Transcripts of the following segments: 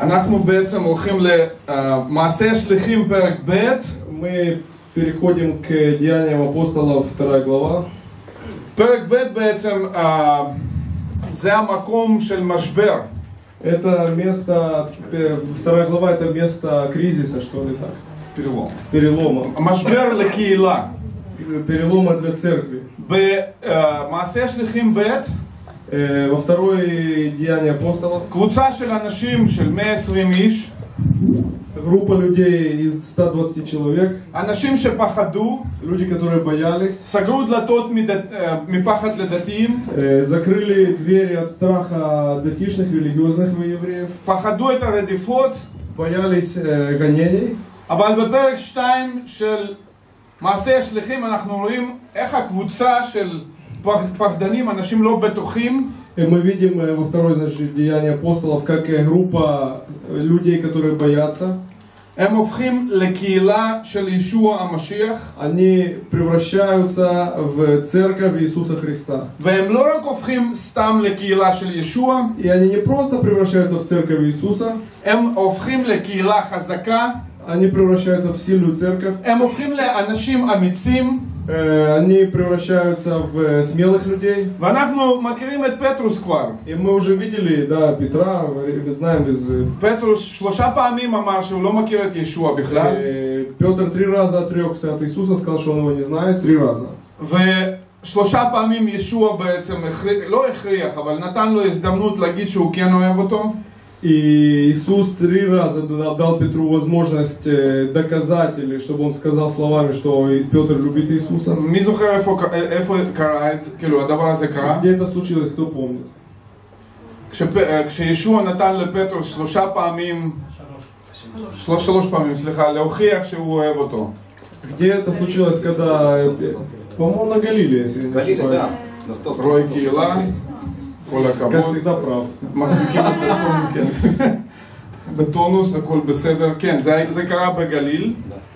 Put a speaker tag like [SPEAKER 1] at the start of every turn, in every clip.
[SPEAKER 1] אנחנו בעצם הולכים למעשה השליחים פרק ב'.
[SPEAKER 2] Мы переходим к Деяниям апостолов, 2 глава.
[SPEAKER 1] פרק ב' בעצם זה המקום של משבר.
[SPEAKER 2] Это место, 2 глава, это место кризиса, что ли так? Перелома.
[SPEAKER 1] משבר לקהילה.
[SPEAKER 2] Перелома для церкви.
[SPEAKER 1] במעשה השליחים ב'
[SPEAKER 2] Во второй Деянии апостолов
[SPEAKER 1] קבוצה של אנשים של 120 איש.
[SPEAKER 2] группа людей из 120 человек.
[SPEAKER 1] אנשים שפחדו.
[SPEAKER 2] Люди, которые боялись.
[SPEAKER 1] סגרו דלתות מפחד לדתיים.
[SPEAKER 2] Закрыли двери от страха датишных, религиозных евреев.
[SPEAKER 1] פחדו את הרדיפות.
[SPEAKER 2] Боялись гонений.
[SPEAKER 1] אבל בפרק 2 של מעשה השליחים אנחנו רואים איך הקבוצה של פחדנים, אנשים לא בטוחים.
[SPEAKER 2] Мы видим во второй, значит, Деянии апостолов, как группа людей, которые боятся.
[SPEAKER 1] הם הופכים לקהילה של ישוע המשיח.
[SPEAKER 2] Они превращаются в церковь Иисуса Христа.
[SPEAKER 1] והם לא רק הופכים סתם לקהילה של ישוע.
[SPEAKER 2] И они не просто превращаются в церковь Иисуса.
[SPEAKER 1] הם הופכים לקהילה חזקה.
[SPEAKER 2] Они превращаются в сильную церковь.
[SPEAKER 1] הם הופכים לאנשים אמיצים.
[SPEAKER 2] Они превращаются в смелых людей.
[SPEAKER 1] ואנחנו מכירים את פטרוס כבר.
[SPEAKER 2] И мы уже видели, да, Петра, мы знаем из...
[SPEAKER 1] פטרוס 3 פעמים אמר שהוא לא מכיר את ישוע בכלל.
[SPEAKER 2] Петр 3 раза отрекся от Иисуса, сказал, что он его не знает, 3 раза.
[SPEAKER 1] ו3 פעמים ישוע בעצם לא הכריח, אבל נתן לו הזדמנות להגיד שהוא כן אוהב אותו.
[SPEAKER 2] И Иисус 3 раза дал Петру возможность доказать, или чтобы он сказал словами, что Петр любит Иисуса.
[SPEAKER 1] מי זוכר איפה קרה את זה? כאילו, הדבר הזה קרה?
[SPEAKER 2] Где это случилось, кто помнит?
[SPEAKER 1] כשישוע נתן לפטרוס 3 פעמים, 3 פעמים, סליחה, להוכיח שהוא אוהב אותו.
[SPEAKER 2] Где это случилось, когда, по-моему, на Галилее, если не ошибаюсь.
[SPEAKER 1] רואי קהילה.
[SPEAKER 2] Как всегда прав.
[SPEAKER 1] מחזיקים את הטון, כן. בטונוס, הכל בסדר. כן, זה קרה בגליל.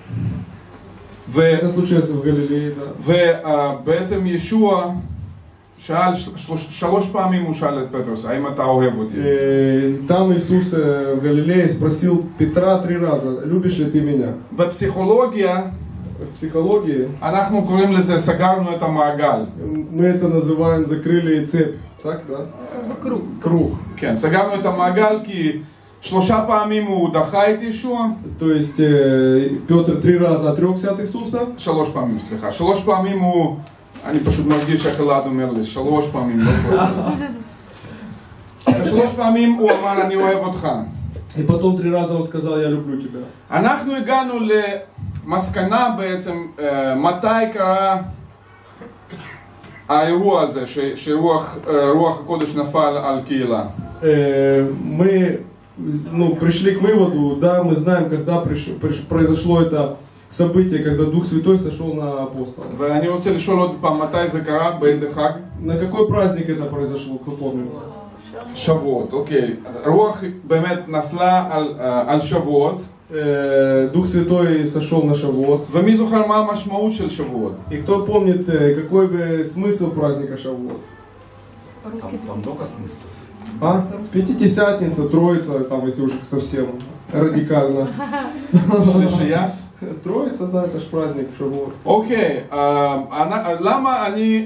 [SPEAKER 2] Это случилось в Галилее, да.
[SPEAKER 1] ובעצם ישוע שאל 3 פעמים הוא שאל את פטרוס, האם אתה אוהב אותי?
[SPEAKER 2] Там Иисус в Галилее спросил Петра 3 раза, любишь ли ты меня?
[SPEAKER 1] בפסיכולוגיה,
[SPEAKER 2] В психологии
[SPEAKER 1] אנחנו קוראים לזה סגרנו את המעגל.
[SPEAKER 2] мы это называем закрыли цепь. Так, да? Круг.
[SPEAKER 1] כן, סגרנו את המעגל כי 3 פעמים הוא דחה את ישוע.
[SPEAKER 2] То есть Петр 3 раза отрекся от Иисуса.
[SPEAKER 1] 3 פעמים, סליחה. 3 פעמים הוא, אני פשוט מרגיש איך אלעד אומר לי, 3 פעמים, לא 3 פעמים הוא אמר אני אוהב אותך.
[SPEAKER 2] И потом 3 раза он сказал я люблю тебя.
[SPEAKER 1] אנחנו הגענו למסקנה בעצם מתי קרה האירוע הזה, שרוח הקודש נפל על קהילה.
[SPEAKER 2] Мы пришли к выводу, да, мы знаем, когда произошло это событие, когда Дух Святой сошел на апостолов.
[SPEAKER 1] ואני רוצה לשאול עוד פעם, מתי זה קרה? באיזה חג?
[SPEAKER 2] На какой праздник это произошло, кто помнит?
[SPEAKER 1] שבועות, אוקיי. רוח באמת נפלה על שבועות.
[SPEAKER 2] Дух Святой сошел на Шавуот.
[SPEAKER 1] ומי זוכר מה המשמעות של שבועות?
[SPEAKER 2] И кто помнит, какой бы смысл праздника Шавуот?
[SPEAKER 3] Там много смыслов.
[SPEAKER 2] А? Пятидесятница, Троица, там если уж совсем радикально.
[SPEAKER 1] שלישייה?
[SPEAKER 2] Троица, да, это ж праздник Шавуот.
[SPEAKER 1] אוקיי, למה אני,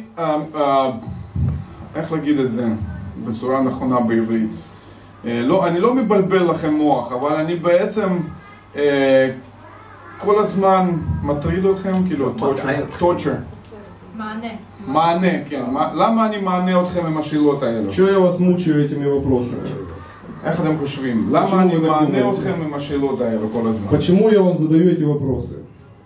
[SPEAKER 1] איך להגיד את זה בצורה נכונה בעברית? אני לא מבלבל לכם מוח, אבל אני בעצם כל הזמן מטריד אתכם, כאילו, torture. מענה, כן. למה אני מענה אתכם עם השאלות האלו?
[SPEAKER 2] Чего я вас мучаю этими вопросами?
[SPEAKER 1] איך אתם חושבים? למה אני מענה אתכם עם השאלות האלו כל הזמן?
[SPEAKER 2] Почему я вам задаю эти вопросы?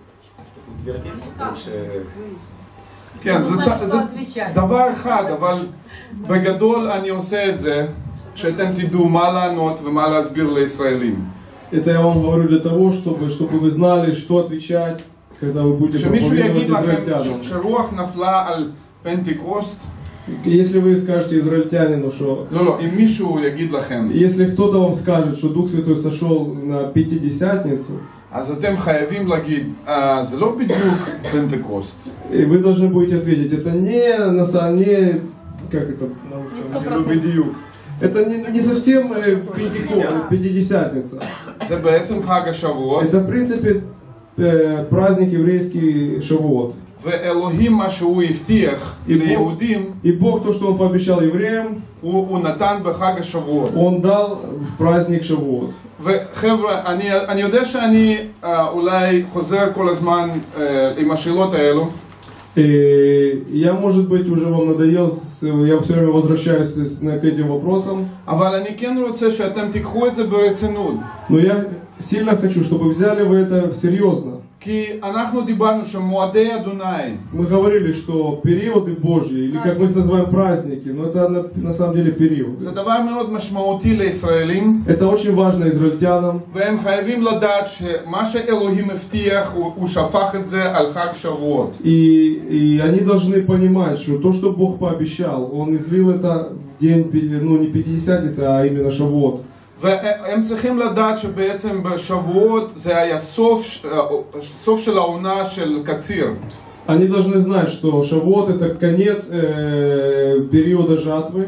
[SPEAKER 1] כן, זה דבר אחד, אבל בגדול אני עושה את זה שאתם תדעו מה לענות ומה להסביר לישראלים.
[SPEAKER 2] Это я вам говорю для того, чтобы вы знали, что отвечать, когда вы будете проповедовать израильтянам.
[SPEAKER 1] שרוח נפלה על פנטקוסט.
[SPEAKER 2] Если вы скажете израильтянину, что...
[SPEAKER 1] לא, אם מישהו יגיד לכם.
[SPEAKER 2] Если кто-то вам скажет, что Дух Святой сошел на Пятидесятницу,
[SPEAKER 1] אז אתם חייבים להגיד, זה לא בדיוק פנטקוסט.
[SPEAKER 2] И вы должны будете ответить, это не, как это, Это не совсем Пятидесятница.
[SPEAKER 1] זה בעצם חג השבועות.
[SPEAKER 2] Это, в принципе, праздник еврейский Шавуот.
[SPEAKER 1] ואלוהים מה שהוא הבטיח ליהודים,
[SPEAKER 2] И Бог то, что Он пообещал евреям,
[SPEAKER 1] הוא נתן בחג השבועות.
[SPEAKER 2] Он дал в праздник Шавуот.
[SPEAKER 1] וחבר'ה, אני יודע שאני אולי חוזר כל הזמן עם השאלות האלו.
[SPEAKER 2] Я, может быть, уже вам надоел, я все время возвращаюсь к этим вопросам.
[SPEAKER 1] אבל אני כן רוצה שאתם תיקחו את זה ברצינות.
[SPEAKER 2] Но я сильно хочу, чтобы взяли вы это серьезно.
[SPEAKER 1] כי אנחנו דיברנו שמועדי אדוני.
[SPEAKER 2] Мы говорили, что периоды Божьи, или как мы их называем праздники, но это на самом деле период.
[SPEAKER 1] זה דבר מאוד משמעותי לישראלים.
[SPEAKER 2] Это очень важно израильтянам.
[SPEAKER 1] והם חייבים לדעת שמה שאלוהים הבטיח, הוא שפך את זה על חג שבועות.
[SPEAKER 2] И они должны понимать, что то, что Бог пообещал, Он излил это в день, ну не Пятидесятницы, а именно Шавуот.
[SPEAKER 1] והם צריכים לדעת שבעצם בשבועות זה היה סוף של העונה של קציר.
[SPEAKER 2] Они должны знать, что Шавуот это конец периода жатвы.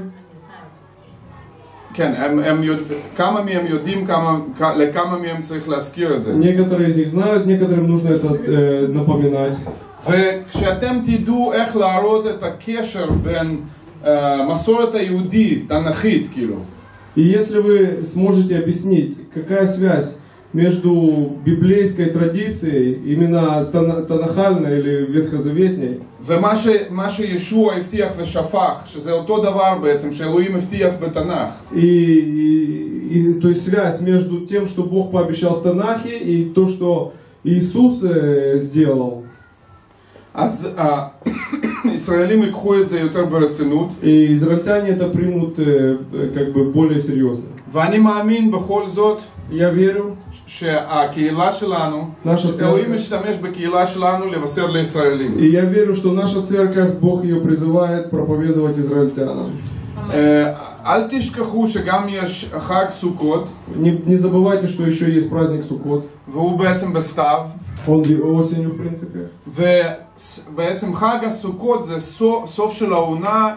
[SPEAKER 1] כן, כמה מהם יודעים לכמה מהם צריך להזכיר את זה.
[SPEAKER 2] Некоторые из них знают, некоторым нужно это напоминать.
[SPEAKER 1] וכשאתם תדעו איך להראות את הקשר בין מסורת היהודית, תנ"כית כאילו.
[SPEAKER 2] И если вы сможете объяснить, какая связь между библейской традицией, именно танахальной или ветхозаветной,
[SPEAKER 1] ומה שישוע הבטיח ושפך, שזה אותו דבר בעצם שאלוהים הבטיח בתנ"ך.
[SPEAKER 2] И то есть связь между тем, что Бог пообещал в Танахе, и то, что Иисус сделал.
[SPEAKER 1] אז ישראלים יקחו את זה יותר ברצינות.
[SPEAKER 2] И израильтяне это примут как бы более серьезно.
[SPEAKER 1] ואני מאמין בכל זאת,
[SPEAKER 2] Я верю,
[SPEAKER 1] שהקהילה שלנו, שאלוהים משתמש בקהילה שלנו לבשר לישראלים.
[SPEAKER 2] И я верю, что наша церковь, Бог ее призывает проповедовать израильтянам.
[SPEAKER 1] אל תשכחו שגם יש חג סוכות.
[SPEAKER 2] Не забывайте, что еще есть праздник Суккот.
[SPEAKER 1] והוא בעצם בסתיו.
[SPEAKER 2] Он осенью, в принципе.
[SPEAKER 1] ובעצם חג הסוכות זה סוף של העונה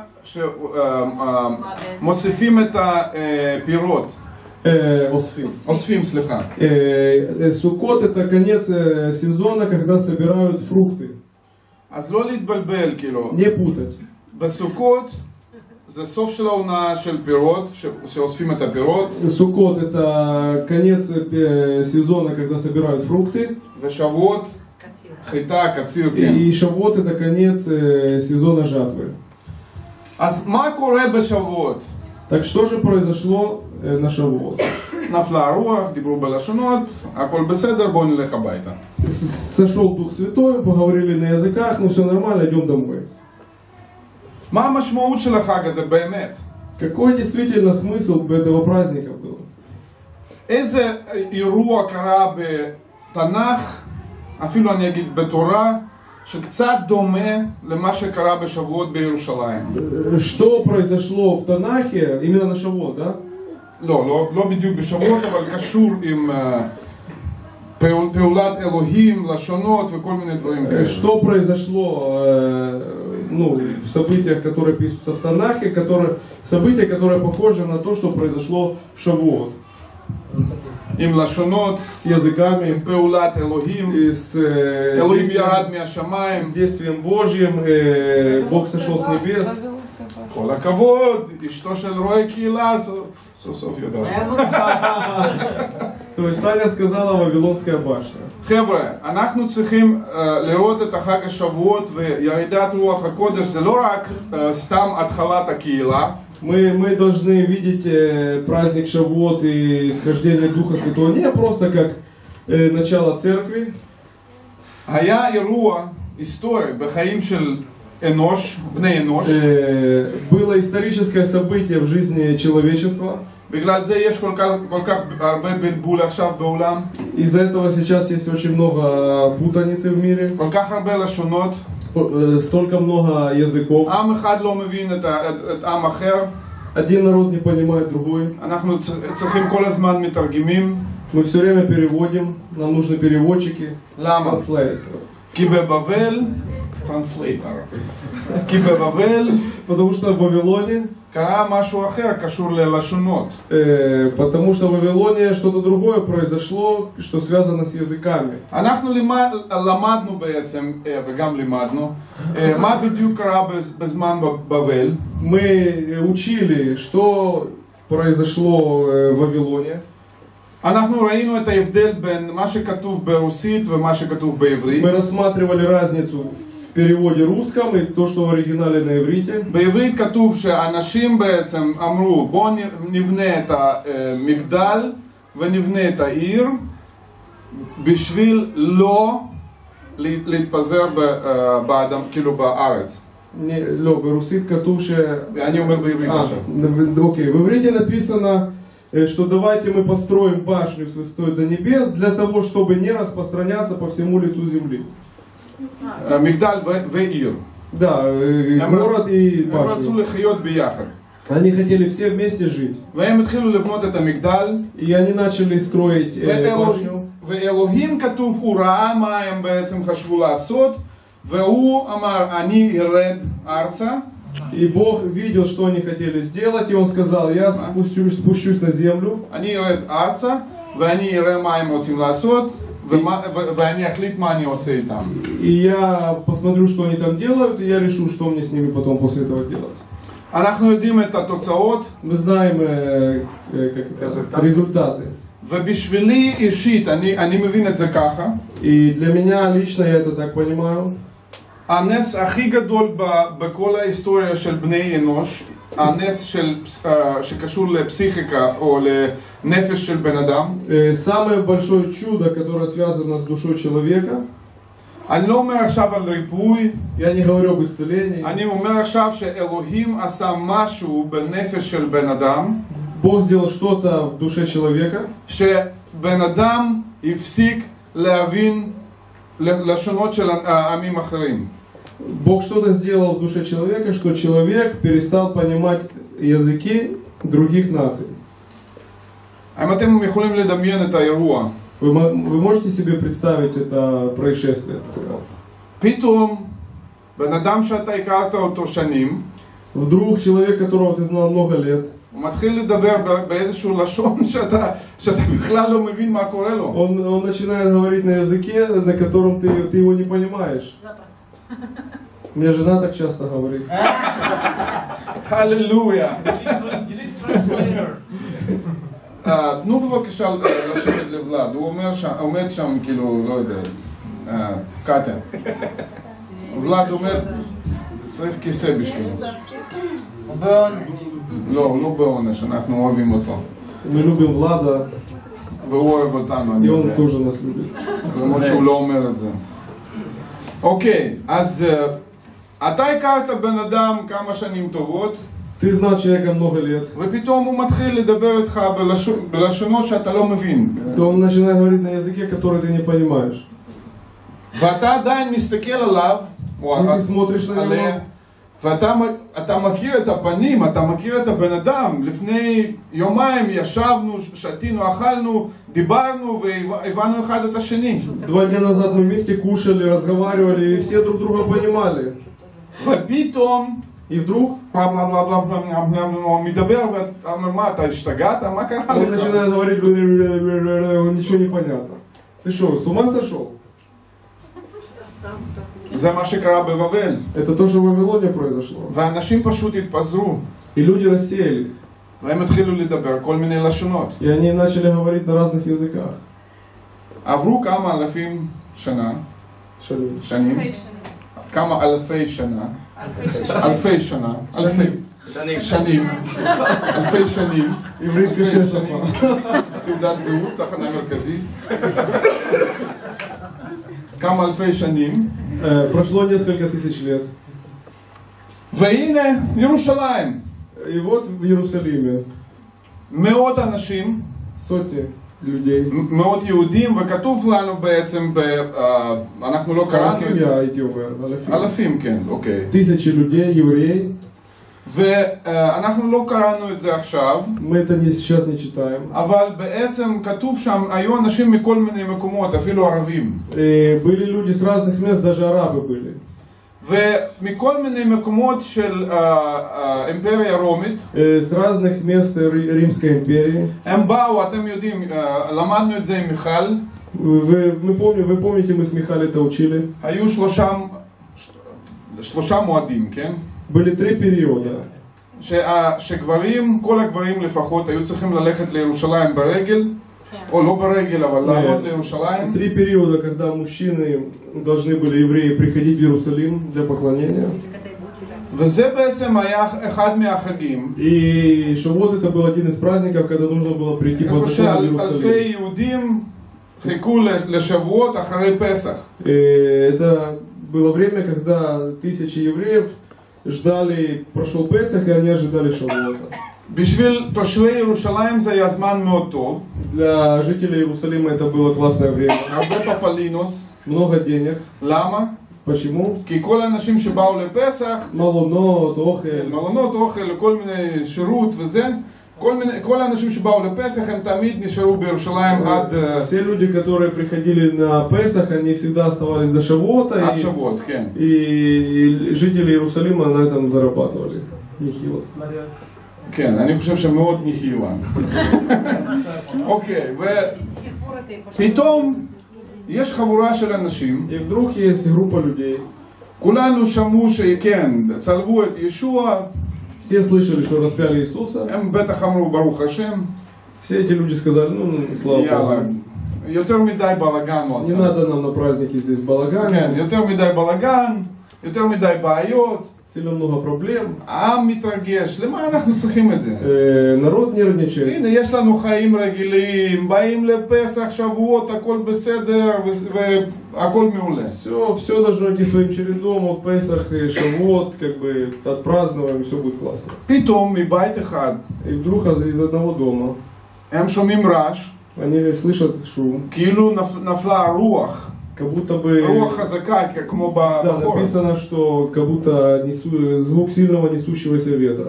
[SPEAKER 1] שמוסיפים את הפירות. אוספים, סליחה.
[SPEAKER 2] Суккот это конец сезона, когда собирают фрукты.
[SPEAKER 1] אז לא להתבלבל, כאילו.
[SPEAKER 2] Не путать.
[SPEAKER 1] בסוכות זה סוף של העונה של פירות, שאוספים את הפירות.
[SPEAKER 2] Суккот это конец сезона, когда собирают фрукты.
[SPEAKER 1] ושבועות, חיטה, קציר, כן.
[SPEAKER 2] И Шавуот это конец сезона жатвы.
[SPEAKER 1] אז מה קורה בשבועות?
[SPEAKER 2] Так что же произошло на Шавуот?
[SPEAKER 1] נפלה הרוח, דיברו בלשונות, הכל בסדר, בואו נלך הביתה.
[SPEAKER 2] Сошел Дух Святой, поговорили на языках, ну все нормально, идем домой.
[SPEAKER 1] מה המשמעות של החג הזה באמת?
[SPEAKER 2] Какой действительно смысл этого праздника был?
[SPEAKER 1] איזה אירוע קרה בתנ"ך, אפילו אני אגיד בתורה, שקצת דומה למה שקרה בשבועות בירושלים?
[SPEAKER 2] Что произошло в Танахе, именно на Шавуот, да?
[SPEAKER 1] לא בדיוק בשבועות, אבל קשור עם פעולת אלוהים, לשונות וכל מיני דברים כאלה.
[SPEAKER 2] Что произошло ну, в событиях, которые пишутся в Танахе, события, которые похожи на то, что произошло в Шавуот.
[SPEAKER 1] עם לשונות,
[SPEAKER 2] с языками,
[SPEAKER 1] עם פעולת אלוהים, אלוהים ירד מהשמיים,
[SPEAKER 2] с действием Божьим, Бог сошел с небес.
[SPEAKER 1] כל הכבוד, אשתו של רועה קהילה, סוף סוף יודעת.
[SPEAKER 2] То есть Таня сказала Вавилонская башня.
[SPEAKER 1] חבר'ה, אנחנו צריכים לראות את החג השבועות וירידת רוח הקודש, זה לא רק סתם התחלת הקהילה.
[SPEAKER 2] Мы должны видеть праздник Шавуот и схождение Духа Святого не просто как начало церкви.
[SPEAKER 1] היה אירוע היסטורי בחיים של אנוש, בני אנוש.
[SPEAKER 2] Было историческое событие в жизни человечества.
[SPEAKER 1] בגלל זה יש כל כך הרבה בלבול עכשיו בעולם.
[SPEAKER 2] Из-за этого сейчас есть очень много путаницы в мире.
[SPEAKER 1] כל כך הרבה לשונות.
[SPEAKER 2] Столько много языков.
[SPEAKER 1] עם אחד לא מבין את עם אחר.
[SPEAKER 2] Один народ не понимает другой.
[SPEAKER 1] אנחנו צריכים כל הזמן מתרגמים.
[SPEAKER 2] Мы все время переводим. Нам нужны переводчики.
[SPEAKER 1] למה? כי בבבל, כי בבבל,
[SPEAKER 2] потому что в Вавилоне
[SPEAKER 1] קרה משהו אחר קשור ללשונות.
[SPEAKER 2] Потому что в Вавилоне что-то другое произошло, что связано с языками.
[SPEAKER 1] אנחנו למדנו בעצם, וגם לימדנו, מה בדיוק קרה בזמן בבל.
[SPEAKER 2] Мы учили, что произошло в Вавилоне.
[SPEAKER 1] אנחנו ראינו את ההבדל בין מה שכתוב ברוסית ומה שכתוב בעברית.
[SPEAKER 2] Мы рассматривали разницу в переводе русском и то, что в оригинале на иврите.
[SPEAKER 1] בעברית כתוב שאנשים בעצם אמרו בואו נבנה את המגדל ונבנה את העיר בשביל לא להתפזר כאילו בארץ.
[SPEAKER 2] לא, ברוסית כתוב ש...
[SPEAKER 1] אני אומר בעברית עכשיו.
[SPEAKER 2] אוקיי, в иврите написано, что давайте мы построим башню с высотой до небес для того, чтобы не распространяться по всему лицу земли.
[SPEAKER 1] מגדל ועיר.
[SPEAKER 2] Да, город и
[SPEAKER 1] הם רצו
[SPEAKER 2] башню.
[SPEAKER 1] לחיות ביחד.
[SPEAKER 2] Они хотели все вместе жить.
[SPEAKER 1] והם התחילו לבנות את המגדל.
[SPEAKER 2] И они начали строить башню.
[SPEAKER 1] ואלוהים כתוב, הוא ראה מה הם בעצם חשבו לעשות, והוא אמר, אני ארד ארצה.
[SPEAKER 2] И Бог видел, что они хотели сделать, и Он сказал, я спущусь на землю.
[SPEAKER 1] אני ארד ארצה, ואני אראה מה הם רוצים לעשות, ואני אחליט מה אני עושה איתם.
[SPEAKER 2] И я посмотрю, что они там делают, и я решу, что мне с ними потом после этого делать.
[SPEAKER 1] אנחנו יודעים את התוצאות.
[SPEAKER 2] Мы знаем результаты.
[SPEAKER 1] ובשבילי אישית, אני מבין את זה ככה.
[SPEAKER 2] И для меня лично я это так понимаю.
[SPEAKER 1] הנס הכי גדול בכל ההיסטוריה של בני אנוש, הנס שקשור לפסיכיקה או לנפש של בן אדם.
[SPEAKER 2] Самое большое чудо, которое связано с душой человека.
[SPEAKER 1] אני לא אומר עכשיו על ריפוי.
[SPEAKER 2] Я не говорю об исцелении.
[SPEAKER 1] אני אומר עכשיו שאלוהים עשה משהו בנפש של בן אדם.
[SPEAKER 2] Бог сделал что-то в душе человека.
[SPEAKER 1] שבן אדם הפסיק להבין לשונות של עמים אחרים.
[SPEAKER 2] Бог что-то сделал в душе человека, что человек перестал понимать языки других наций.
[SPEAKER 1] האם אתם יכולים לדמיין את האירוע?
[SPEAKER 2] Вы можете себе представить это происшествие?
[SPEAKER 1] פתאום בן אדם שאתה הכרת אותו שנים,
[SPEAKER 2] Вдруг человек, которого ты знал много лет,
[SPEAKER 1] הוא מתחיל לדבר באיזשהו לשון שאתה בכלל לא מבין מה קורה לו.
[SPEAKER 2] он начинает говорить на языке, на котором ты его не понимаешь. Мне жена так часто говорит.
[SPEAKER 1] הללויה. תנו בבקשה לשבת לבלד, הוא עומד שם כאילו, לא יודע, קטן. ולד עומד, צריך כיסא בשבילו.
[SPEAKER 4] הוא בעונש.
[SPEAKER 1] לא, הוא לא בעונש, אנחנו אוהבים אותו.
[SPEAKER 2] Мы любим Влада,
[SPEAKER 1] והוא אוהב אותנו,
[SPEAKER 2] и
[SPEAKER 1] אני
[SPEAKER 2] он
[SPEAKER 1] יודע.
[SPEAKER 2] тоже нас любит.
[SPEAKER 1] למרות שהוא לא אומר את זה. אוקיי, אז אתה הכרת בן אדם כמה שנים טובות,
[SPEAKER 2] Ты знал человека много лет,
[SPEAKER 1] ופתאום הוא מתחיל לדבר איתך בלשונות שאתה לא מבין.
[SPEAKER 2] то он начинает говорить на языке, который ты не понимаешь.
[SPEAKER 1] ואתה עדיין מסתכל עליו, או
[SPEAKER 2] И ты смотришь на
[SPEAKER 1] עליה,
[SPEAKER 2] него,
[SPEAKER 1] ואתה מכיר את הפנים, אתה מכיר את הבן אדם. לפני יומיים ישבנו, שתינו, אכלנו, דיברנו והבנו אחד את השני.
[SPEAKER 2] 2 дня назад мы вместе кушали, разговаривали, и все друг друга понимали.
[SPEAKER 1] ופתאום,
[SPEAKER 2] И вдруг
[SPEAKER 1] הוא מדבר, ואתה אומר, מה, אתה השתגעת? מה קרה
[SPEAKER 2] он
[SPEAKER 1] לך?
[SPEAKER 2] начинает говорить, ничего не понятно. Ты что, с ума сошел?
[SPEAKER 1] זה מה שקרה בבבל.
[SPEAKER 2] Это то, что в Вавилоне произошло.
[SPEAKER 1] ואנשים פשוט התפזרו,
[SPEAKER 2] И люди рассеялись.
[SPEAKER 1] והם התחילו לדבר כל מיני לשונות.
[SPEAKER 2] И они начали говорить на разных языках.
[SPEAKER 1] עברו כמה אלפים שנה, שנים, כמה אלפי שנה, אלפי שנה, שנים, אלפי שנים,
[SPEAKER 2] עברית קשה שפה.
[SPEAKER 1] תעודת זהות, תחנה מרכזית, כמה אלפי שנים,
[SPEAKER 2] Прошло несколько тысяч лет.
[SPEAKER 1] והנה ירושלים,
[SPEAKER 2] И вот в Иерусалиме
[SPEAKER 1] מאות אנשים,
[SPEAKER 2] сотни людей.
[SPEAKER 1] מאות יהודים, וכתוב לנו בעצם, אנחנו לא קראנו
[SPEAKER 2] Алафим
[SPEAKER 1] את זה,
[SPEAKER 2] я הייתי אומר, אלפים.
[SPEAKER 1] אלפים, כן, אוקיי.
[SPEAKER 2] Тысячи людей, евреи.
[SPEAKER 1] ואנחנו לא קראנו את זה עכשיו,
[SPEAKER 2] Мы это сейчас не читаем.
[SPEAKER 1] אבל בעצם כתוב שם, היו אנשים מכל מיני מקומות, אפילו ערבים.
[SPEAKER 2] Были люди с разных мест, даже арабы были.
[SPEAKER 1] ומכל מיני מקומות של אימפריה רומית.
[SPEAKER 2] С разных мест Римской империи.
[SPEAKER 1] הם באו, אתם יודעים, למדנו את זה עם מיכל.
[SPEAKER 2] Вы помните, мы с Михаилом это учили.
[SPEAKER 1] היו שלושה מועדים, כן?
[SPEAKER 2] Были 3 периода.
[SPEAKER 1] שגברים, כל הגברים לפחות, היו צריכים ללכת לירושלים ברגל, או לא ברגל, אבל לעלות לירושלים.
[SPEAKER 2] 3 периода, когда мужчины должны были, евреи, приходить в Иерусалим для поклонения.
[SPEAKER 1] וזה בעצם היה אחד מהחגים.
[SPEAKER 2] И Шавуот это был один из праздников, когда нужно было прийти по закону в
[SPEAKER 1] אלפי
[SPEAKER 2] Иерусалим.
[SPEAKER 1] יהודים חיכו לשבועות אחרי פסח.
[SPEAKER 2] Это было время, когда тысячи евреев ждали, прошел Песах, и они ожидали Шавуота.
[SPEAKER 1] בשביל תושבי ירושלים זה היה זמן מאוד טוב.
[SPEAKER 2] Для жителей Иерусалима это было классное время.
[SPEAKER 1] הרבה פפלינוס.
[SPEAKER 2] Много денег.
[SPEAKER 1] למה?
[SPEAKER 2] Почему?
[SPEAKER 1] כי כל האנשים שבאו לפסח,
[SPEAKER 2] מלונות, אוכל.
[SPEAKER 1] מלונות, אוכל, כל מיני שירות וזה, כל האנשים שבאו לפסח הם תמיד נשארו בירושלים עד...
[SPEAKER 2] Все люди, которые приходили на Песах, они всегда оставались до Шавуота.
[SPEAKER 1] עד שבועות, כן.
[SPEAKER 2] И жители Иерусалима на этом зарабатывали. Нехило.
[SPEAKER 1] כן, אני חושב שמאוד נחילה. אוקיי, ופתאום יש חבורה של אנשים.
[SPEAKER 2] И вдруг есть группа людей.
[SPEAKER 1] כולנו שמעו שכן, צלבו את ישוע.
[SPEAKER 2] Все слышали, что распяли Иисуса.
[SPEAKER 1] הם בטח אמרו ברוך השם.
[SPEAKER 2] Все эти люди сказали, ну, слава Богу.
[SPEAKER 1] יותר מדי בלגן הוא
[SPEAKER 2] Не
[SPEAKER 1] עשה.
[SPEAKER 2] надо нам на празднике здесь балаган.
[SPEAKER 1] כן, יותר מדי בלגן, יותר מדי בעיות.
[SPEAKER 2] Сильно много проблем.
[SPEAKER 1] העם מתרגש, למה אנחנו צריכים את זה?
[SPEAKER 2] Народ нервничает.
[SPEAKER 1] הנה, יש לנו חיים רגילים, באים לפסח, שבועות, הכל בסדר, והכל מעולה.
[SPEAKER 2] Все должно идти своим чередом, вот Песах и Шавуот, как бы отпразднуем, и все будет классно.
[SPEAKER 1] פתאום מבית אחד,
[SPEAKER 2] И вдруг из одного дома
[SPEAKER 1] הם שומעים רעש,
[SPEAKER 2] они слышат шум,
[SPEAKER 1] כאילו נפלה הרוח,
[SPEAKER 2] как будто бы...
[SPEAKER 1] רוח חזקה, כמו
[SPEAKER 2] Да,
[SPEAKER 1] בחורף.
[SPEAKER 2] написано, что как будто звук сильного несущегося ветра.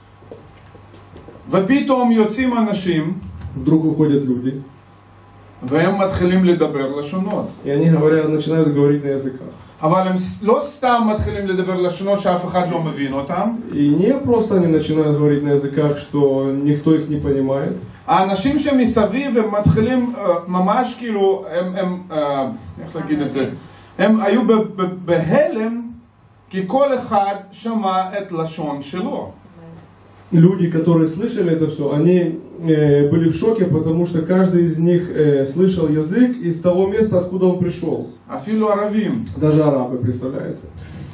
[SPEAKER 1] ופתאום יוצאים אנשים,
[SPEAKER 2] Вдруг выходят люди,
[SPEAKER 1] והם מתחילים לדבר לשונות.
[SPEAKER 2] и они начинают говорить на языках.
[SPEAKER 1] אבל הם לא סתם מתחילים לדבר לשונות שאף אחד לא מבין אותם.
[SPEAKER 2] И не просто они начинают говорить на языках, что никто их не понимает.
[SPEAKER 1] האנשים שמסביב הם מתחילים ממש כאילו, איך להגיד את זה? הם היו בהלם כי כל אחד שמע את לשון שלו.
[SPEAKER 2] Люди, которые слышали это все, они были в шоке, потому что каждый из них слышал язык из того места, откуда он пришел.
[SPEAKER 1] אפילו ערבים.
[SPEAKER 2] Даже арабы, представляете?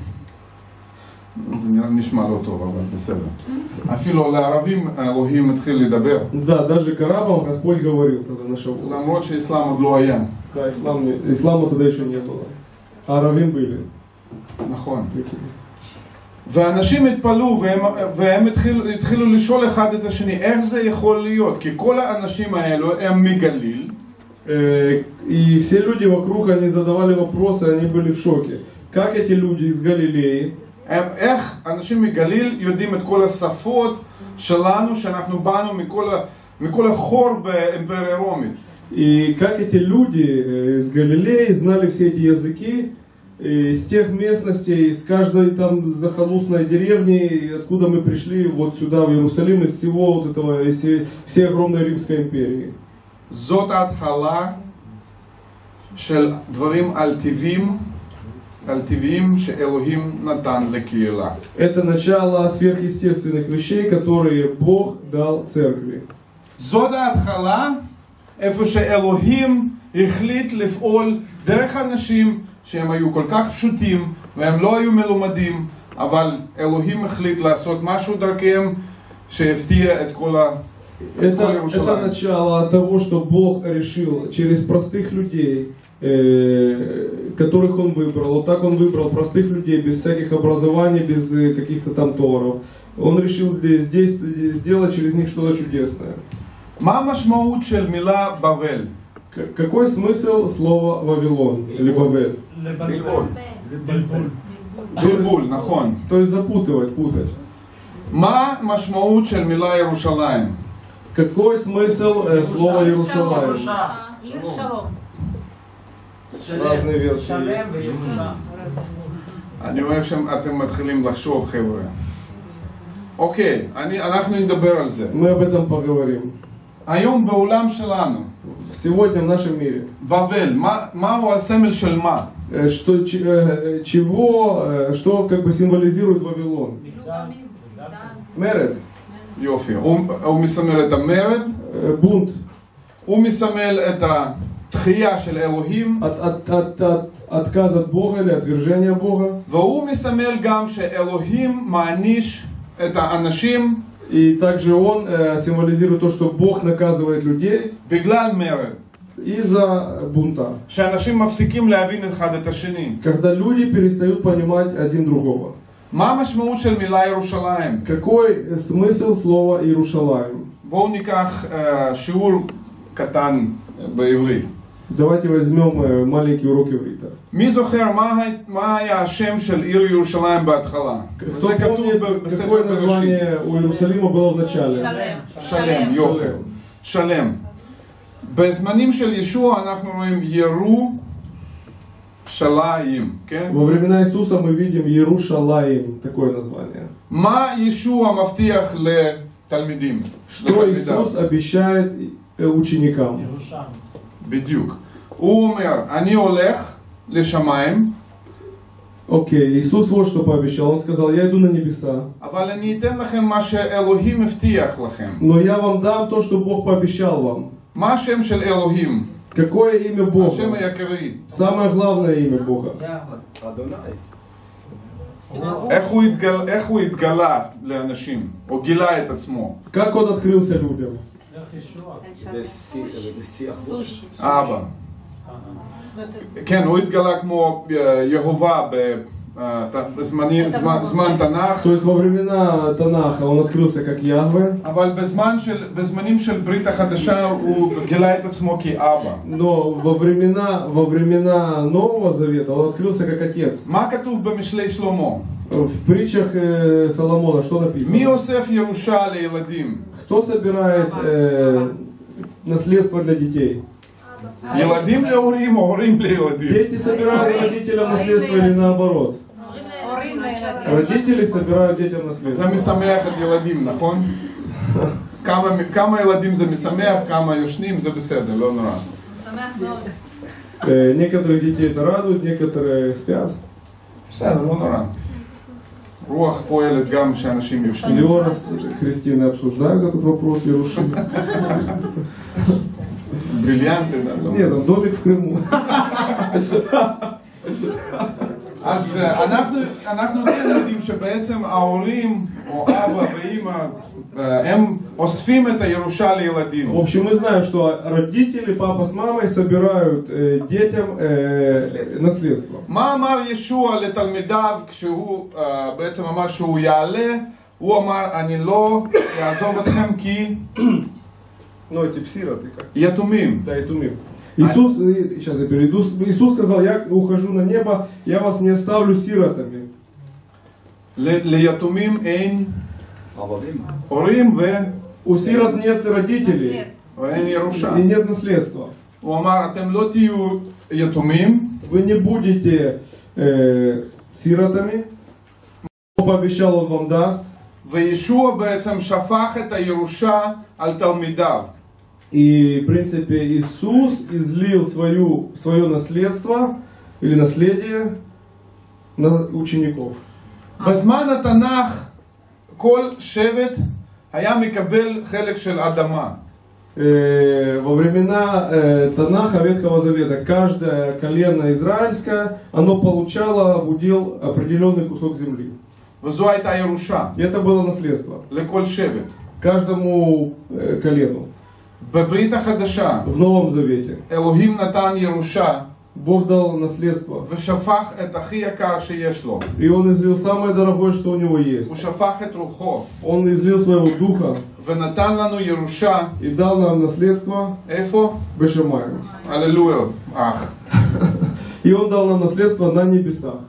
[SPEAKER 1] זה נשמע לא טוב, אבל בסדר. אפילו לערבים אלוהים התחיל לדבר.
[SPEAKER 2] Да, даже к арабам Господь говорил тогда на Шавуот.
[SPEAKER 1] למרות שאסלאם עוד לא היה.
[SPEAKER 2] Да, ислама тогда еще не было. А арабим были.
[SPEAKER 1] נכון. ואנשים התפלאו והם התחילו לשאול אחד את השני, איך זה יכול להיות? כי כל האנשים האלו הם מגליל.
[SPEAKER 2] И все люди вокруг, они задавали вопросы, они были в шоке. Как эти люди из Галилеи,
[SPEAKER 1] איך אנשים מגליל יודעים את כל השפות שלנו, שאנחנו באנו מכל החור באימפריה רומית.
[SPEAKER 2] и как эти люди из Галилеи знали все эти языки, из тех местностей, из каждой там захолустной деревни, откуда мы пришли вот сюда, в Иерусалим, из всего вот этого, из всей огромной Римской империи.
[SPEAKER 1] זאת ההתחלה של דברים על טבעיים שאלוהים נתן לקהילה.
[SPEAKER 2] Это начало сверхъестественных вещей, которые Бог дал церкви.
[SPEAKER 1] זאת ההתחלה איפה שאלוהים החליט לפעול דרך אנשים שהם היו כל כך פשוטים והם לא היו מלומדים, אבל אלוהים החליט לעשות משהו דרכם שהפתיע את כל
[SPEAKER 2] Это начало того, что Бог решил через простых людей, которых Он выбрал. Вот так Он выбрал простых людей, без всяких образований, без каких-то там товаров. Он решил здесь сделать через них что-то чудесное.
[SPEAKER 1] מה המשמעות של מילה בבל?
[SPEAKER 2] Какой смысл слова Вавилон или Бавель?
[SPEAKER 1] בלבול, נכון.
[SPEAKER 2] То есть запутывать, путать.
[SPEAKER 1] מה המשמעות של מילה ירושלים?
[SPEAKER 2] Какой смысл слова Иерушалаим?
[SPEAKER 5] עיר שלום.
[SPEAKER 2] Разные версии есть.
[SPEAKER 1] אני אוהב שאתם מתחילים לחשוב, חבר'ה. אוקיי, אנחנו נדבר על זה.
[SPEAKER 2] Мы об этом поговорим.
[SPEAKER 1] היום בעולם שלנו,
[SPEAKER 2] Сегодня в нашем мире.
[SPEAKER 1] בבל, מהו הסמל של מה?
[SPEAKER 2] Что как бы символизирует Вавилон? Меред.
[SPEAKER 1] יופי, הוא מסמל את המרד,
[SPEAKER 2] Бунт.
[SPEAKER 1] הוא מסמל את התחייה של אלוהים,
[SPEAKER 2] Отказ от Бога или отвержение Бога.
[SPEAKER 1] והוא מסמל גם שאלוהים מעניש את האנשים
[SPEAKER 2] И также он символизирует то, что Бог наказывает людей
[SPEAKER 1] בגלל מרד.
[SPEAKER 2] из-за бунта.
[SPEAKER 1] שאנשים מפסיקים להבין אחד את השני.
[SPEAKER 2] Когда люди перестают понимать один другого.
[SPEAKER 1] מה המשמעות של מילה ירושלים?
[SPEAKER 2] Какой смысл слова Иерушалаим?
[SPEAKER 1] בואו ניקח שיעור קטן בעברית.
[SPEAKER 2] Давайте возьмем маленький урок иврита.
[SPEAKER 1] מי זוכר מה היה השם של עיר ירושלים בהתחלה?
[SPEAKER 2] Кто
[SPEAKER 1] זה כתוב
[SPEAKER 2] помнит,
[SPEAKER 1] בספר
[SPEAKER 2] какое
[SPEAKER 1] בראשית.
[SPEAKER 2] название у Иерусалима было в начале?
[SPEAKER 1] שלם, יופי. שלם. בזמנים של ישוע אנחנו רואים ירושלים, כן?
[SPEAKER 2] Во времена Иисуса мы видим Иерушалаим, такое название.
[SPEAKER 1] מה ישוע מבטיח לתלמידים?
[SPEAKER 2] Что Иисус обещает ученикам?
[SPEAKER 1] בדיוק. הוא אומר, אני הולך לשמיים,
[SPEAKER 2] Окей, Иисус вот что пообещал. Он сказал, я иду на небеса,
[SPEAKER 1] אבל אני אתן לכם מה שאלוהים הבטיח לכם.
[SPEAKER 2] но я вам дам то, что Бог пообещал вам.
[SPEAKER 1] מה השם של אלוהים?
[SPEAKER 2] Какое имя
[SPEAKER 1] השם
[SPEAKER 2] Бога?
[SPEAKER 1] העיקרי.
[SPEAKER 2] Самое главное имя Бога.
[SPEAKER 1] איך הוא התגלה לאנשים? או גילה את עצמו?
[SPEAKER 2] Как он открылся людям?
[SPEAKER 1] אבא. כן, הוא התגלה כמו יהובה בזמן תנ"ך,
[SPEAKER 2] То есть во времена Танаха он открылся как Яхве,
[SPEAKER 1] אבל בזמנים של ברית החדשה הוא גילה את עצמו כאבא.
[SPEAKER 2] но во времена Нового Завета он открылся как Отец.
[SPEAKER 1] מה כתוב במשלי שלמה?
[SPEAKER 2] В притчах Соломона что
[SPEAKER 1] מי
[SPEAKER 2] написано?
[SPEAKER 1] אוסף ירושה לילדים?
[SPEAKER 2] Кто собирает наследство для детей?
[SPEAKER 1] ילדים להורים או הורים לילדים?
[SPEAKER 2] Дети собирают родителям наследство или наоборот? Родители собирают детям
[SPEAKER 1] זה
[SPEAKER 2] наследство.
[SPEAKER 1] משמח את ילדים, נכון? כמה ילדים זה משמח, כמה יושנים, זה בסדר, לא נורא.
[SPEAKER 2] Некоторых детей это радует, некоторые спят.
[SPEAKER 1] בסדר, לא נורא. רוח פועלת גם שאנשים יושנים.
[SPEAKER 2] Леона с Кристиной обсуждают этот вопрос Яруши.
[SPEAKER 1] בריליאנטי,
[SPEAKER 2] Нет, там домик в Крыму.
[SPEAKER 1] אז אנחנו יודעים שבעצם ההורים, או אבא ואמא, הם אוספים את הירושה
[SPEAKER 2] В
[SPEAKER 1] לילדים.
[SPEAKER 2] общем, мы знаем, что родители, папа с мамой собирают детям наследство.
[SPEAKER 1] מה אמר ישוע לתלמידיו כשהוא בעצם אמר שהוא יעלה? הוא אמר, אני לא אעזוב אתכם כי
[SPEAKER 2] Ну, эти сироты как?
[SPEAKER 1] יתומים.
[SPEAKER 2] Да, и тумим. Иисус, сейчас я перейду. Иисус сказал, я ухожу на небо, я вас не оставлю сиротами.
[SPEAKER 1] ליתומים אין הורים
[SPEAKER 2] У сирот нет родителей
[SPEAKER 1] ואין ירושה.
[SPEAKER 2] и нет наследства.
[SPEAKER 1] הוא אמר, אתם לא תהיו יתומים,
[SPEAKER 2] Вы не будете сиротами. Что пообещал он вам даст.
[SPEAKER 1] וישוע בעצם שפך את הירושה על תלמידיו.
[SPEAKER 2] И, в принципе, Иисус излил свое наследство или наследие на учеников.
[SPEAKER 1] בזמן התנ"ך כל שבט היה מקבל חלק של אדמה.
[SPEAKER 2] Во времена Танаха Ветхого Завета каждое колено израильское, оно получало в удел определенный кусок земли.
[SPEAKER 1] וזו הייתה ירושה
[SPEAKER 2] И это было наследство
[SPEAKER 1] לכל שבט.
[SPEAKER 2] каждому колену.
[SPEAKER 1] בברית החדשה
[SPEAKER 2] В Новом Завете
[SPEAKER 1] אלוהים נתן ירושה
[SPEAKER 2] Бог дал наследство,
[SPEAKER 1] ושפך את הכי יקר שיש לו.
[SPEAKER 2] и Он излил самое дорогое, что у Него есть.
[SPEAKER 1] הוא שפך את רוחו
[SPEAKER 2] Он излил своего Духа
[SPEAKER 1] ונתן לנו ירושה.
[SPEAKER 2] и дал нам наследство
[SPEAKER 1] איפה?
[SPEAKER 2] Бешамаем.
[SPEAKER 1] הללויה, אח.
[SPEAKER 2] И Он дал нам наследство на небесах.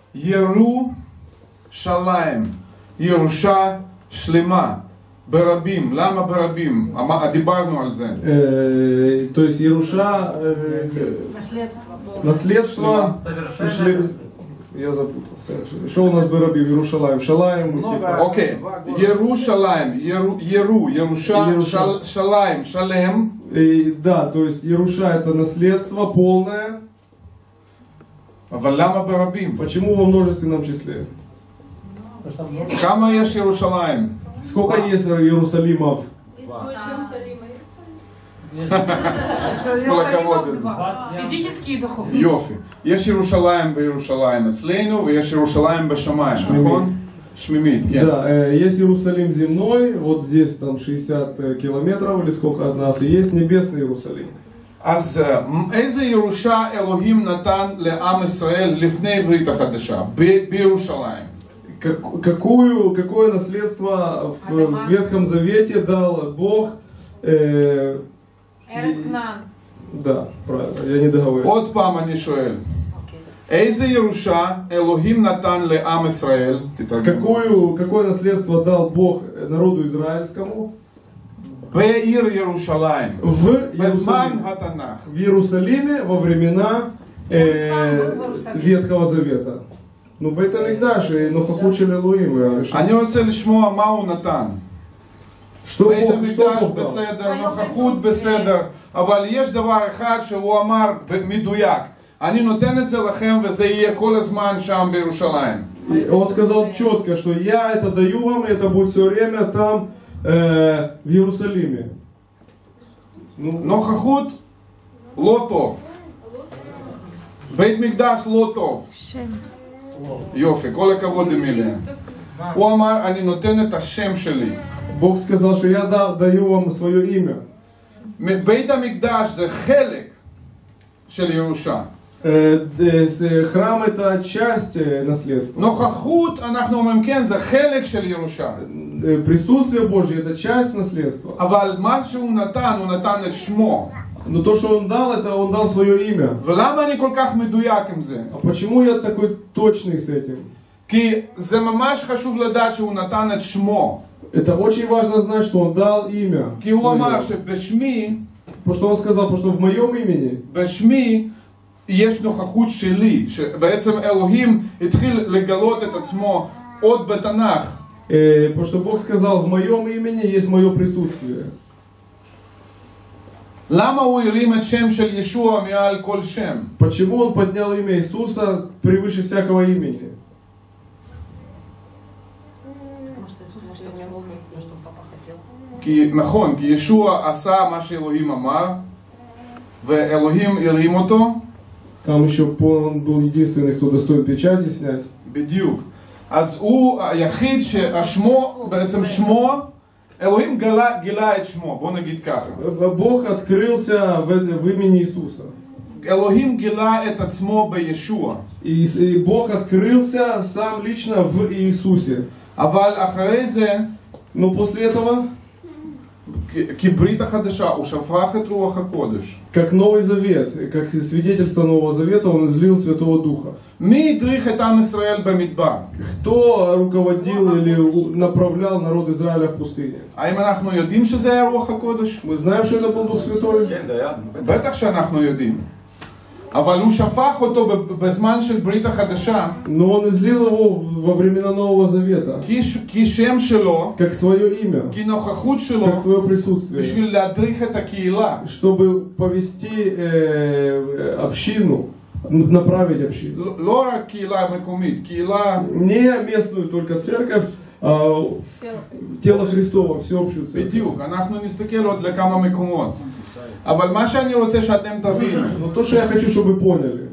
[SPEAKER 1] ירושלים, ירושה שלמה, ברבים. למה ברבים? דיברנו על זה.
[SPEAKER 2] То есть Ируша, наследство Я запутался. Что у нас Барабим? Иерушалаим, Шалаим.
[SPEAKER 1] окей. Иерушалаим, Еруша, Шалаим, Шалем.
[SPEAKER 2] Да, то есть Еруша это наследство полное.
[SPEAKER 1] אבל למה ברבים?
[SPEAKER 2] Почему во множественном числе?
[SPEAKER 1] כמה יש ירושלים?
[SPEAKER 2] Сколько есть Иерусалимов?
[SPEAKER 1] כל הכבוד.
[SPEAKER 5] Физически и духовно.
[SPEAKER 1] יופי. יש ירושלים בירושלים אצלנו ויש ירושלים בשמיים, נכון? шмимит,
[SPEAKER 2] да, есть Иерусалим земной, вот здесь там 60 километров или сколько от нас, и есть небесный Иерусалим.
[SPEAKER 1] אז איזה ירושה אלוהים נתן לעם ישראל לפני ברית החדשה, בירושלים?
[SPEAKER 2] Какое наследство в Ветхом Завете дал Бог? Да, правильно, я не договорил.
[SPEAKER 1] עוד פעם אני שואל. איזה ירושה אלוהים נתן לעם ישראל?
[SPEAKER 2] Какое наследство дал Бог народу израильскому?
[SPEAKER 1] בעיר ירושלים. בזמן התנ"ך.
[SPEAKER 2] В Иерусалиме во времена Ветхого Завета. Ну, בית המקדש, נוכחות של אלוהים.
[SPEAKER 1] אני רוצה לשמוע מה הוא נתן. בית המקדש בסדר, נוכחות בסדר, אבל יש דבר אחד שהוא אמר מדויק. אני נותן את זה לכם וזה יהיה כל הזמן שם בירושלים.
[SPEAKER 2] Он сказал четко, что я это даю вам, и это будет все время там в Иерусалиме.
[SPEAKER 1] נוכחות לא טוב. בית מקדש לא טוב. יופי, כל הכבוד אמילי. הוא אמר, אני נותן את השם שלי.
[SPEAKER 2] Бог сказал, что я даю вам свое имя.
[SPEAKER 1] בית המקדש זה חלק של ירושה.
[SPEAKER 2] Храм это часть наследства.
[SPEAKER 1] נוכחות, אנחנו אומרים כן, זה חלק של ירושה.
[SPEAKER 2] Присутствие Божье это часть наследства.
[SPEAKER 1] אבל מה שהוא נתן, הוא נתן את שמו.
[SPEAKER 2] Но то, что он дал, это он дал свое имя.
[SPEAKER 1] ולמה אני כל כך מדויק עם זה?
[SPEAKER 2] А почему я такой точный с этим?
[SPEAKER 1] כי זה ממש חשוב לדעת שהוא נתן את שמו.
[SPEAKER 2] Это очень важно знать, что он дал имя.
[SPEAKER 1] כי הוא אמר שבשמי,
[SPEAKER 2] потому что он сказал, потому что в моем имени,
[SPEAKER 1] בשמי יש נוכחות שלי, שבעצם אלוהים התחיל לגלות את עצמו עוד בתנ"ך.
[SPEAKER 2] потому что Бог сказал, в моем имени есть мое присутствие.
[SPEAKER 1] למה הוא הרים את שם של ישוע מעל כל שם?
[SPEAKER 2] Почему он поднял имя Иисуса превыше всякого имени?
[SPEAKER 1] כי נכון, כי ישוע עשה מה שאלוהים אמר, ואלוהים הרים אותו.
[SPEAKER 2] Там еще он был единственный, кто достоин печати снять.
[SPEAKER 1] בדיוק. אז הוא היחיד שהשמו, בעצם שמו, אלוהים גילה את שמו, בוא נגיד ככה.
[SPEAKER 2] Бог открылся в имени Иисуса.
[SPEAKER 1] אלוהים גילה את עצמו בישוע.
[SPEAKER 2] И Бог открылся сам лично в Иисусе.
[SPEAKER 1] אבל אחרי זה,
[SPEAKER 2] но после этого,
[SPEAKER 1] כברית החדשה, הוא שפך את רוח הקודש.
[SPEAKER 2] Как Новый Завет, как свидетельство Нового Завета, он излил Святого Духа.
[SPEAKER 1] מי הדריך את עם ישראל במדבר?
[SPEAKER 2] Кто руководил или направлял народ Израиля в пустыне?
[SPEAKER 1] האם אנחנו יודעים שזה היה רוח הקודש?
[SPEAKER 2] Мы знаем, что это был Дух Святой?
[SPEAKER 1] בטח שאנחנו יודעים. אבל הוא שפך אותו בזמן של ברית החדשה.
[SPEAKER 2] Но он излил его во времена Нового Завета.
[SPEAKER 1] כי שם שלו,
[SPEAKER 2] как свое имя,
[SPEAKER 1] כי נוכחות שלו,
[SPEAKER 2] как свое присутствие,
[SPEAKER 1] בשביל להדריך את הקהילה,
[SPEAKER 2] чтобы повести общину, направить общину.
[SPEAKER 1] לא רק קהילה מקומית, קהילה,
[SPEAKER 2] не местную только церковь, а тело Христово, всеобщую церковь.
[SPEAKER 1] בדיוק, אנחנו נסתכל עוד לכמה מקומות. אבל מה שאני רוצה שאתם תבינו,
[SPEAKER 2] но то, что я хочу, чтобы вы поняли,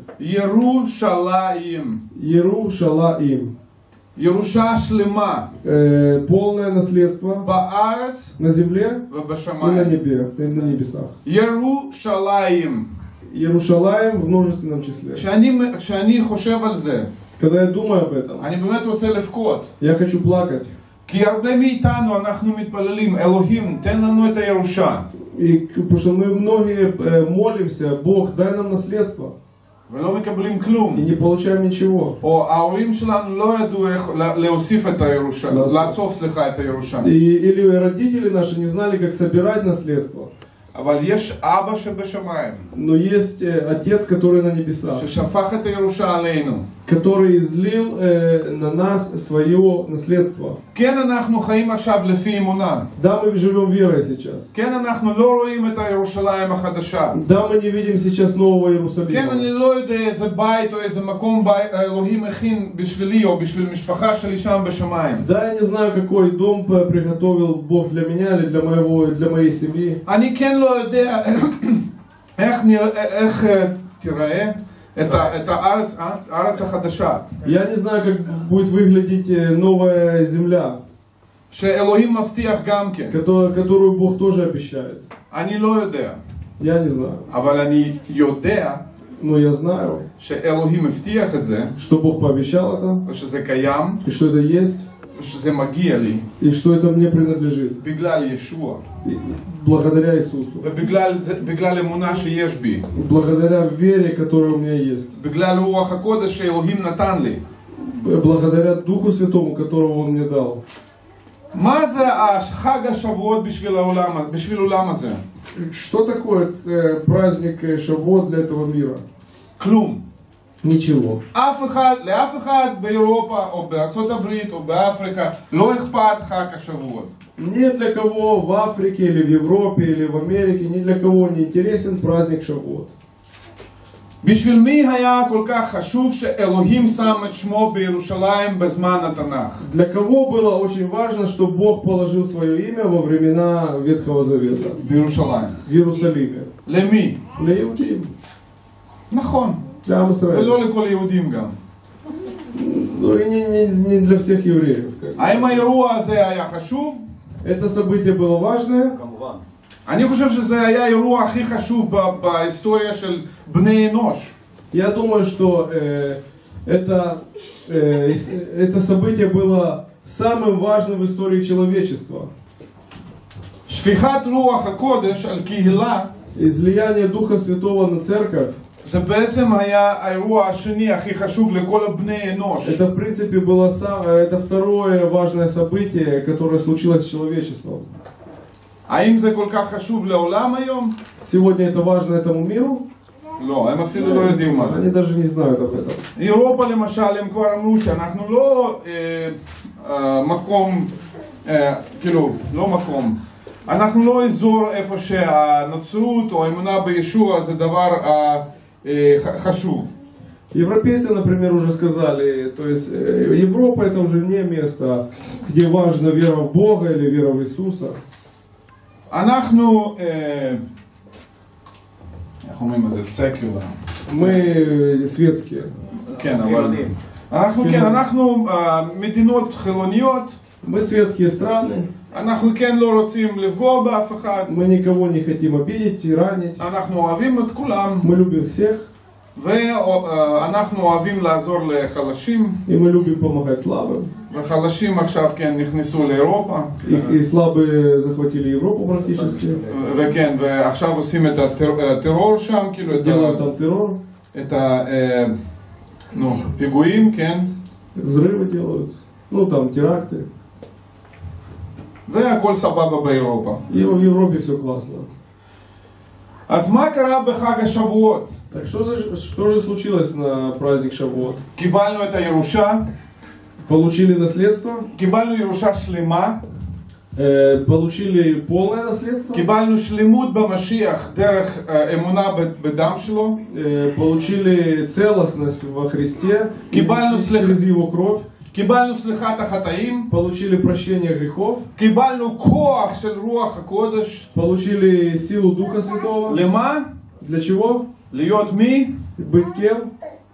[SPEAKER 1] ירושלים,
[SPEAKER 2] Иерушалаим,
[SPEAKER 1] ירושה שלמה,
[SPEAKER 2] полное наследство
[SPEAKER 1] בארץ
[SPEAKER 2] на земле и на
[SPEAKER 1] ובשמיים.
[SPEAKER 2] небе, и на небесах.
[SPEAKER 1] ירושלים.
[SPEAKER 2] Иерушалаим в множественном числе.
[SPEAKER 1] כשאני חושב על זה,
[SPEAKER 2] Когда я думаю об этом,
[SPEAKER 1] אני באמת רוצה לבכות.
[SPEAKER 2] я хочу плакать.
[SPEAKER 1] כי הרבה מאיתנו אנחנו מתפללים, אלוהים, תן לנו את הירושה.
[SPEAKER 2] Потому что мы многие молимся, Бог, дай нам наследство.
[SPEAKER 1] ולא מקבלים כלום.
[SPEAKER 2] И не получаем ничего.
[SPEAKER 1] או ההורים שלנו לא ידעו איך להוסיף את הירושה, לאסוף את הירושה.
[SPEAKER 2] Или родители наши не знали, как собирать наследство.
[SPEAKER 1] אבל יש אבא שבשמיים,
[SPEAKER 2] Но есть Отец, который на небесах,
[SPEAKER 1] ששפך את הירושה עלינו.
[SPEAKER 2] который излил на нас свое наследство.
[SPEAKER 1] כן, אנחנו חיים עכשיו לפי אמונה.
[SPEAKER 2] Да, мы живем верой сейчас.
[SPEAKER 1] כן, אנחנו לא רואים את הירושלים החדשה.
[SPEAKER 2] Да, мы не видим сейчас нового
[SPEAKER 1] כן,
[SPEAKER 2] Иерусалима.
[SPEAKER 1] אני לא יודע איזה בית או איזה מקום אלוהים הכין בשבילי או בשביל משפחה שלי שם בשמיים.
[SPEAKER 2] Да, я не знаю, какой дом приготовил Бог для меня или для моей семьи.
[SPEAKER 1] אני כן לא יודע איך תיראה את הארץ החדשה.
[SPEAKER 2] Я не знаю, как будет выглядеть новая земля,
[SPEAKER 1] שאלוהים מבטיח גם כן.
[SPEAKER 2] которую Бог тоже обещает.
[SPEAKER 1] אני לא יודע.
[SPEAKER 2] Я не знаю.
[SPEAKER 1] אבל אני יודע
[SPEAKER 2] Но я знаю,
[SPEAKER 1] שאלוהים הבטיח את זה,
[SPEAKER 2] что Бог пообещал это,
[SPEAKER 1] ושזה קיים,
[SPEAKER 2] и что это есть,
[SPEAKER 1] ושזה мגיע לי,
[SPEAKER 2] и что это мне принадлежит.
[SPEAKER 1] בגלל ישוע.
[SPEAKER 2] Благодаря Иисусу.
[SPEAKER 1] ובגלל אמונה שיש בי.
[SPEAKER 2] Благодаря вере, которая у меня есть.
[SPEAKER 1] בגלל רוח הקודש שאלוהים נתן לי.
[SPEAKER 2] Благодаря Духу Святому, которого Он мне дал.
[SPEAKER 1] מה זה חג השבועות בשביל העולם הזה?
[SPEAKER 2] Что такое праздник Шавуот для этого мира?
[SPEAKER 1] כלום.
[SPEAKER 2] Ничего.
[SPEAKER 1] לאף אחד באירופה או בארצות הברית או באפריקה לא אכפת חג השבועות.
[SPEAKER 2] Ни для кого в Африке или в Европе или в Америке, ни для кого не интересен праздник Шавуот.
[SPEAKER 1] בשביל מי היה כל כך חשוב שאלוהים שם את שמו בירושלים בזמן התנ"ך?
[SPEAKER 2] Для кого было очень важно, что Бог положил свое имя во времена Ветхого Завета?
[SPEAKER 1] בירושלים.
[SPEAKER 2] В Иерусалиме.
[SPEAKER 1] למי?
[SPEAKER 2] Для иудеев.
[SPEAKER 1] נכון.
[SPEAKER 2] Для Израиля.
[SPEAKER 1] ולא לכל יהודים גם.
[SPEAKER 2] Ну и не для всех евреев.
[SPEAKER 1] האם האירוע הזה היה חשוב?
[SPEAKER 2] Это событие было важное.
[SPEAKER 3] כמובן.
[SPEAKER 1] אני חושב שזה היה האירוע הכי חשוב בהיסטוריה של בני אנוש.
[SPEAKER 2] Я думаю, что это событие было самым важным в истории человечества.
[SPEAKER 1] שפיכת רוח הקודש על קהילה
[SPEAKER 2] Излияние Духа Святого на церковь.
[SPEAKER 1] זה בעצם היה האירוע השני הכי חשוב לכל בני אנוש.
[SPEAKER 2] Это в принципе было это второе важное событие, которое случилось с человечеством.
[SPEAKER 1] האם זה כל כך חשוב לעולם היום?
[SPEAKER 2] Сегодня это важно этому миру?
[SPEAKER 1] לא, הם אפילו לא יודעים מה זה.
[SPEAKER 2] Они даже не знают об этом.
[SPEAKER 1] אירופה למשל, הם כבר אמרו שאנחנו לא מקום, כאילו, לא מקום. אנחנו לא אזור איפה שהנצרות או האמונה בישוע זה דבר חשוב.
[SPEAKER 2] Европейцы, например, уже сказали, то есть Европа это уже не место, где важна вера в Бога или вера в Иисуса.
[SPEAKER 1] אנחנו, איך אומרים את זה? סקולר.
[SPEAKER 2] Мы светские.
[SPEAKER 1] כן, אבל... אנחנו מדינות חילוניות.
[SPEAKER 2] Мы светские страны.
[SPEAKER 1] אנחנו כן לא רוצים לפגוע באף אחד.
[SPEAKER 2] Мы никого не хотим обидеть и ранить.
[SPEAKER 1] אנחנו אוהבים את כולם.
[SPEAKER 2] Мы любим всех.
[SPEAKER 1] ואנחנו אוהבים לעזור לחלשים.
[SPEAKER 2] И мы любим помогать слабым.
[SPEAKER 1] וחלשים עכשיו כן נכנסו לאירופה.
[SPEAKER 2] И слабые захватили Европу практически.
[SPEAKER 1] וכן, ועכשיו עושים את הטרור שם, כאילו
[SPEAKER 2] делают там террор.
[SPEAKER 1] את פיגועים, כן.
[SPEAKER 2] Взрывы делают. Ну там теракты.
[SPEAKER 1] והכל סבבה באירופה.
[SPEAKER 2] И в Европе все классно.
[SPEAKER 1] אז מה קרה בחג השבועות?
[SPEAKER 2] Так что же случилось на праздник Шавуот?
[SPEAKER 1] קיבלנו את הירושה.
[SPEAKER 2] Получили наследство.
[SPEAKER 1] קיבלנו ירושה שלמה.
[SPEAKER 2] Получили полное наследство.
[SPEAKER 1] קיבלנו שלמות במשיח דרך אמונה בדם שלו.
[SPEAKER 2] Получили целостность во Христе через Его кровь.
[SPEAKER 1] קיבלנו סליחת החטאים.
[SPEAKER 2] Получили прощение грехов.
[SPEAKER 1] קיבלנו כוח של רוח הקודש.
[SPEAKER 2] Получили силу Духа Святого.
[SPEAKER 1] למה?
[SPEAKER 2] Для чего?
[SPEAKER 1] להיות מי?
[SPEAKER 2] Быть кем?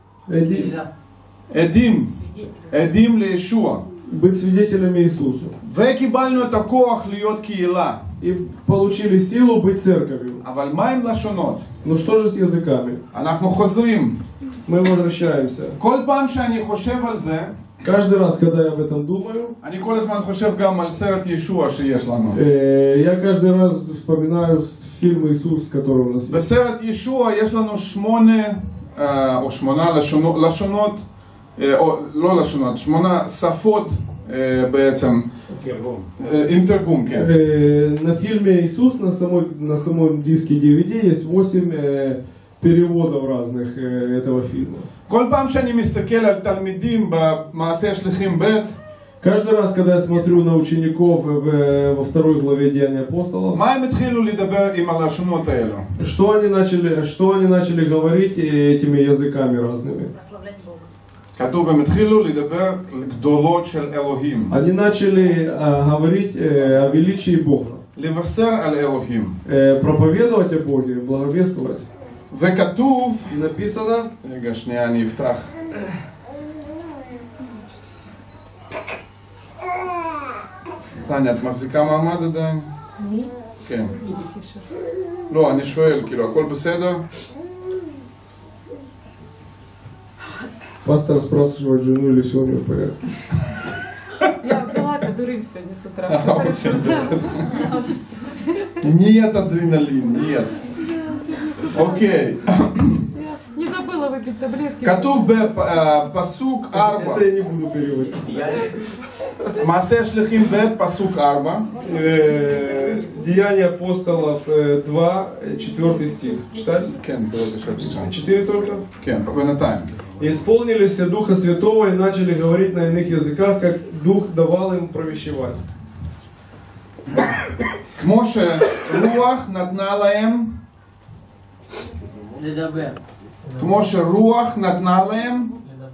[SPEAKER 1] עדים לישוע.
[SPEAKER 2] Быть свидетелями Иисусу.
[SPEAKER 1] וקיבלנו את הכוח להיות קהילה.
[SPEAKER 2] И получили силу быть церковью.
[SPEAKER 1] אבל מה עם לשונות?
[SPEAKER 2] Ну что же с языками?
[SPEAKER 1] אנחנו חוזרים.
[SPEAKER 2] Мы возвращаемся.
[SPEAKER 1] כל פעם שאני חושב על זה,
[SPEAKER 2] Каждый раз, когда я об этом думаю,
[SPEAKER 1] אני כל הזמן חושב גם על סרט ישוע שיש לנו.
[SPEAKER 2] Я каждый раз вспоминаю фильм Иисус, который у нас есть.
[SPEAKER 1] בסרט ישוע יש לנו 8 לשונות, או לא לשונות, 8 שפות בעצם, עם תרגום, כן.
[SPEAKER 2] На фильме «Иисус» на самом диске DVD есть 8 переводов разных этого фильма.
[SPEAKER 1] כל פעם שאני מסתכל על תלמידים במעשה השליחים ב',
[SPEAKER 2] Каждый раз, когда я смотрю на учеников во второй главе Деяний апостолов,
[SPEAKER 1] מה הם התחילו לדבר עם הלשונות האלו?
[SPEAKER 2] что они начали говорить этими языками разными?
[SPEAKER 1] כתוב, הם התחילו לדבר גדולות של אלוהים.
[SPEAKER 2] Они начали говорить о величии Бога,
[SPEAKER 1] לבשר על אלוהים.
[SPEAKER 2] проповедовать о Боге, благовествовать.
[SPEAKER 1] וכתוב,
[SPEAKER 2] И написано,
[SPEAKER 1] רגע שנייה אני אפתח. טניה, את מחזיקה מעמד עדיין? כן. לא, אני שואל, כאילו, הכל בסדר?
[SPEAKER 2] пастор спрашивает жену, или все у него в порядке.
[SPEAKER 5] Я взяла кадырым сегодня с утра. Все хорошо.
[SPEAKER 1] Нет адреналин, нет. окей.
[SPEAKER 5] Не забыла выпить таблетки.
[SPEAKER 1] כתוב בפסוק 4.
[SPEAKER 2] Это я не буду переводить.
[SPEAKER 1] מעשה השליחים ב' פסוק 4.
[SPEAKER 2] Деяния апостолов 2, 4 стих. Читать?
[SPEAKER 1] כן, בבקשה תקרא.
[SPEAKER 2] 4 только?
[SPEAKER 1] כן, בינתיים.
[SPEAKER 2] И исполнились Духа Святого и начали говорить на иных языках, как Дух давал им провещевать.
[SPEAKER 1] כמו שרוח נתנה להם,
[SPEAKER 4] לדבר.
[SPEAKER 1] כמו שרוח נתנה להם,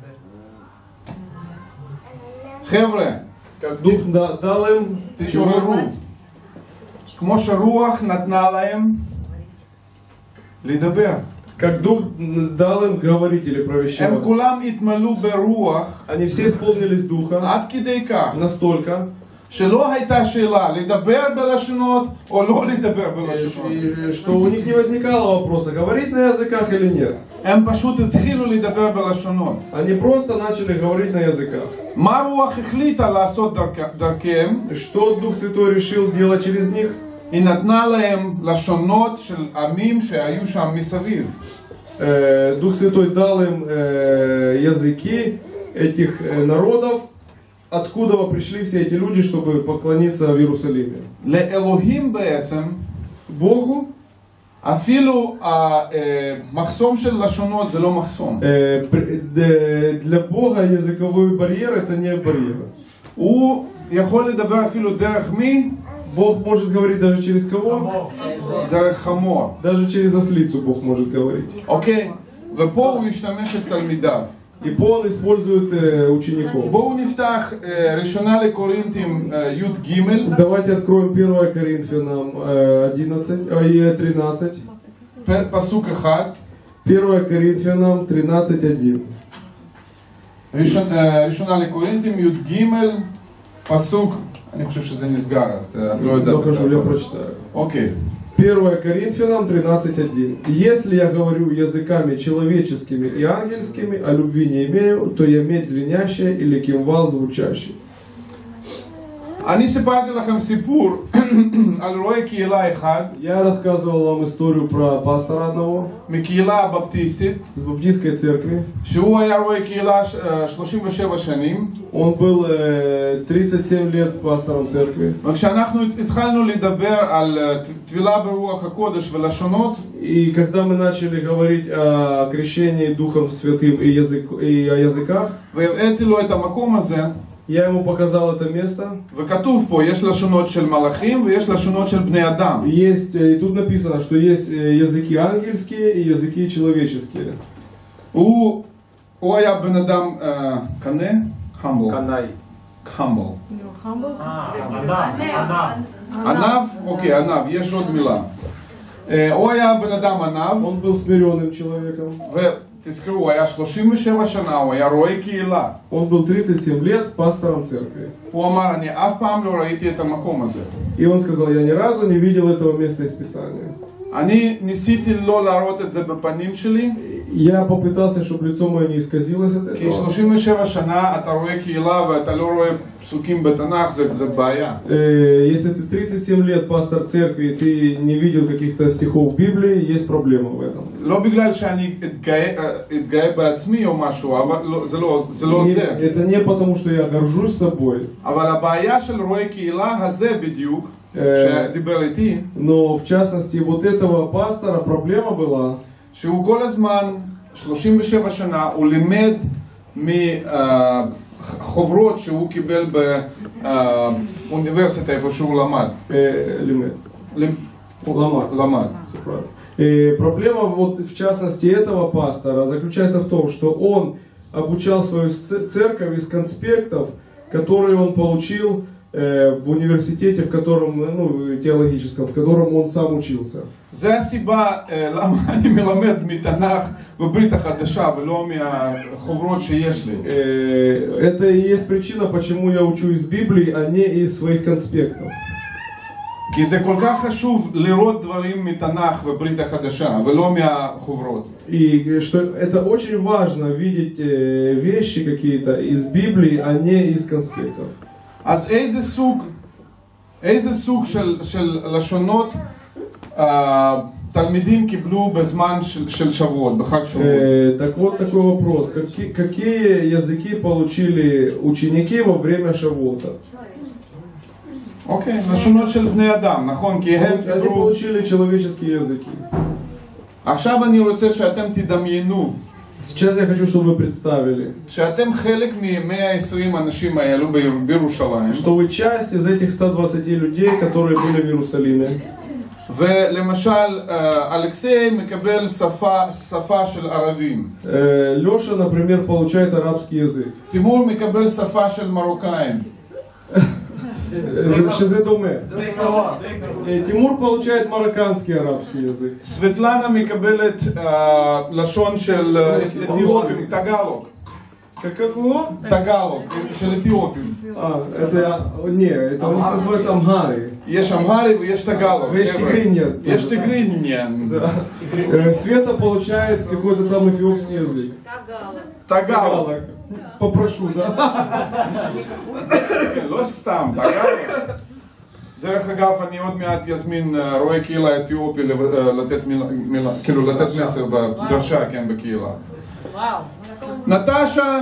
[SPEAKER 1] חבר'ה,
[SPEAKER 2] Дух дал им
[SPEAKER 1] תתעוררו. כמו שרוח נתנה להם לדבר.
[SPEAKER 2] как Дух дал им говорить или
[SPEAKER 1] הם
[SPEAKER 2] провещевать.
[SPEAKER 1] כולם התמלאו ברוח
[SPEAKER 2] Они все исполнились Духа
[SPEAKER 1] עד כדי כך
[SPEAKER 2] настолько,
[SPEAKER 1] שלא הייתה שאלה לדבר בלשונות או לא לדבר בלשונות.
[SPEAKER 2] что у них не возникало вопроса, говорить на языках или нет.
[SPEAKER 1] הם פשוט התחילו לדבר בלשונות.
[SPEAKER 2] Они просто начали говорить на языках.
[SPEAKER 1] מה רוח החליטה לעשות דרכם?
[SPEAKER 2] Что Дух Святой решил делать через них?
[SPEAKER 1] היא נתנה להם לשונות של עמים שהיו שם מסביב.
[SPEAKER 2] Дух Святой дал им языки этих народов, откуда пришли все эти люди, чтобы поклониться в Иерусалиме.
[SPEAKER 1] לאלוהים בעצם,
[SPEAKER 2] Богу
[SPEAKER 1] אפילו המחסום של לשונות זה לא מחסום.
[SPEAKER 2] для Бога языковой барьер это не барьер.
[SPEAKER 1] הוא יכול לדבר אפילו דרך מי?
[SPEAKER 2] Бог может говорить даже через кого?
[SPEAKER 1] דרך חמור.
[SPEAKER 2] Даже через ослицу Бог может говорить.
[SPEAKER 1] אוקיי? ופה הוא ישתמש בתלמידיו.
[SPEAKER 2] И он использует учеников.
[SPEAKER 1] בואו נפתח ראשונה לקורינתים י"ג.
[SPEAKER 2] Давайте откроем 1 Коринфянам 13.
[SPEAKER 1] פסוק 1.
[SPEAKER 2] 1 Коринфянам 13:1.
[SPEAKER 1] ראשונה לקורינתים י"ג פסוק, אני חושב שזה נסגר, את לא יודעת.
[SPEAKER 2] לא חשוב, я прочитаю.
[SPEAKER 1] אוקיי.
[SPEAKER 2] 1 Коринфянам 13:1. Если я говорю языками человеческими и ангельскими, а любви не имею, то я медь звенящая или кимвал звучащий.
[SPEAKER 1] אני סיפרתי לכם סיפור על רועה קהילה אחד
[SPEAKER 2] Я рассказывал вам историю про пастора одного
[SPEAKER 1] מקהילה הבפטיסטית
[SPEAKER 2] с баптистской церкви.
[SPEAKER 1] שהוא היה רועה קהילה 37 שנים.
[SPEAKER 2] Он был 37 лет пастором церкви.
[SPEAKER 1] וכשאנחנו התחלנו לדבר על טבילה ברוח הקודש ולשונות,
[SPEAKER 2] И когда мы начали говорить о крещении Духом Святым и о языках,
[SPEAKER 1] והראיתי לו את המקום הזה,
[SPEAKER 2] я ему показал это место.
[SPEAKER 1] וכתוב פה, יש לשונות של מלאכים ויש לשונות של בני אדם.
[SPEAKER 2] Есть, и тут написано, что есть языки ангельские и языки человеческие.
[SPEAKER 1] הוא היה בן אדם קנה? humble. humble. ענב? אוקיי, ענב, יש עוד מילה. הוא היה בן אדם ענב.
[SPEAKER 2] Он был смиренным человеком.
[SPEAKER 1] ותזכרו, הוא היה 37 שנה, הוא היה רועה קהילה.
[SPEAKER 2] Он был 37 лет пастором церкви.
[SPEAKER 1] הוא אמר, אני אף פעם לא ראיתי את המקום הזה.
[SPEAKER 2] И он сказал, я ни разу не видел этого места из Писания.
[SPEAKER 1] אני ניסיתי לא להראות את זה בפנים שלי.
[SPEAKER 2] Я попытался, чтобы лицо мое не исказилось от
[SPEAKER 1] כי
[SPEAKER 2] этого.
[SPEAKER 1] 37 שנה אתה רואה קהילה ואתה לא רואה פסוקים בתנ"ך, זה בעיה.
[SPEAKER 2] Если ты 37 лет пастор церкви, и ты не видел каких-то стихов в Библии, есть проблема в этом.
[SPEAKER 1] לא בגלל שאני אתגאה בעצמי או משהו, אבל זה לא זה.
[SPEAKER 2] Это не потому, что я горжусь собой,
[SPEAKER 1] אבל הבעיה של רואה קהילה הזה בדיוק, שדיבר איתי,
[SPEAKER 2] но в частности вот этого пастора проблема была,
[SPEAKER 1] שהוא כל הזמן, 37 שנה, הוא לימד מחוברות שהוא קיבל באוניברסיטה איפה שהוא למד. למד.
[SPEAKER 2] Проблема вот в частности этого пастора заключается в том, что он обучал свою церковь из конспектов, которые он получил в университете, в котором, ну, теологическом, в котором он сам учился.
[SPEAKER 1] זה הסיבה למה אני מלמד מתנ"ך בברית החדשה ולא מהחוברות שיש לי.
[SPEAKER 2] Это и есть причина, почему я учу из Библии, а не из своих конспектов.
[SPEAKER 1] כי זה כל כך חשוב לראות דברים מתנ"ך בברית החדשה ולא מהחוברות.
[SPEAKER 2] И что это очень важно видеть вещи какие-то из Библии, а не из конспектов.
[SPEAKER 1] אז איזה סוג של לשונות תלמידים קיבלו בזמן של שבועות, בחג שבועות?
[SPEAKER 2] Так вот такой вопрос. Какие языки получили ученики во время Шавуота?
[SPEAKER 1] אוקיי, לשונות של בני אדם, נכון? כי הם
[SPEAKER 2] Они получили человеческие языки.
[SPEAKER 1] עכשיו אני רוצה שאתם תדמיינו
[SPEAKER 2] Сейчас я хочу, чтобы вы представили,
[SPEAKER 1] שאתם חלק מ-120 אנשים האלו בירושלים,
[SPEAKER 2] что вы часть из этих 120 людей, которые были в Иерусалиме.
[SPEAKER 1] ולמשל אלכסיי מקבל שפה של ערבים,
[SPEAKER 2] Леша, например, получает арабский язык.
[SPEAKER 1] תימור מקבל שפה של מרוקאים,
[SPEAKER 2] שזה דומה. Тимур получает марокканский арабский язык.
[SPEAKER 1] סבטלנה מקבלת לשון של אתיופים, טגלוג.
[SPEAKER 2] Какого?
[SPEAKER 1] טגלוג, של אתיופים.
[SPEAKER 2] Это не, это у них называется амхари.
[SPEAKER 1] יש אמהרי ויש טגלוג.
[SPEAKER 2] ויש тигриньян.
[SPEAKER 1] יש тигриньян.
[SPEAKER 2] Света получает какой-то там эфиопский язык.
[SPEAKER 1] טגלוג.
[SPEAKER 2] Попрошу, да?
[SPEAKER 1] לא סתם, טגלוג. דרך אגב, אני עוד מעט יזמין רואה קהילה אתיופי לתת מסר בדרשה, כן, בקהילה. נטשה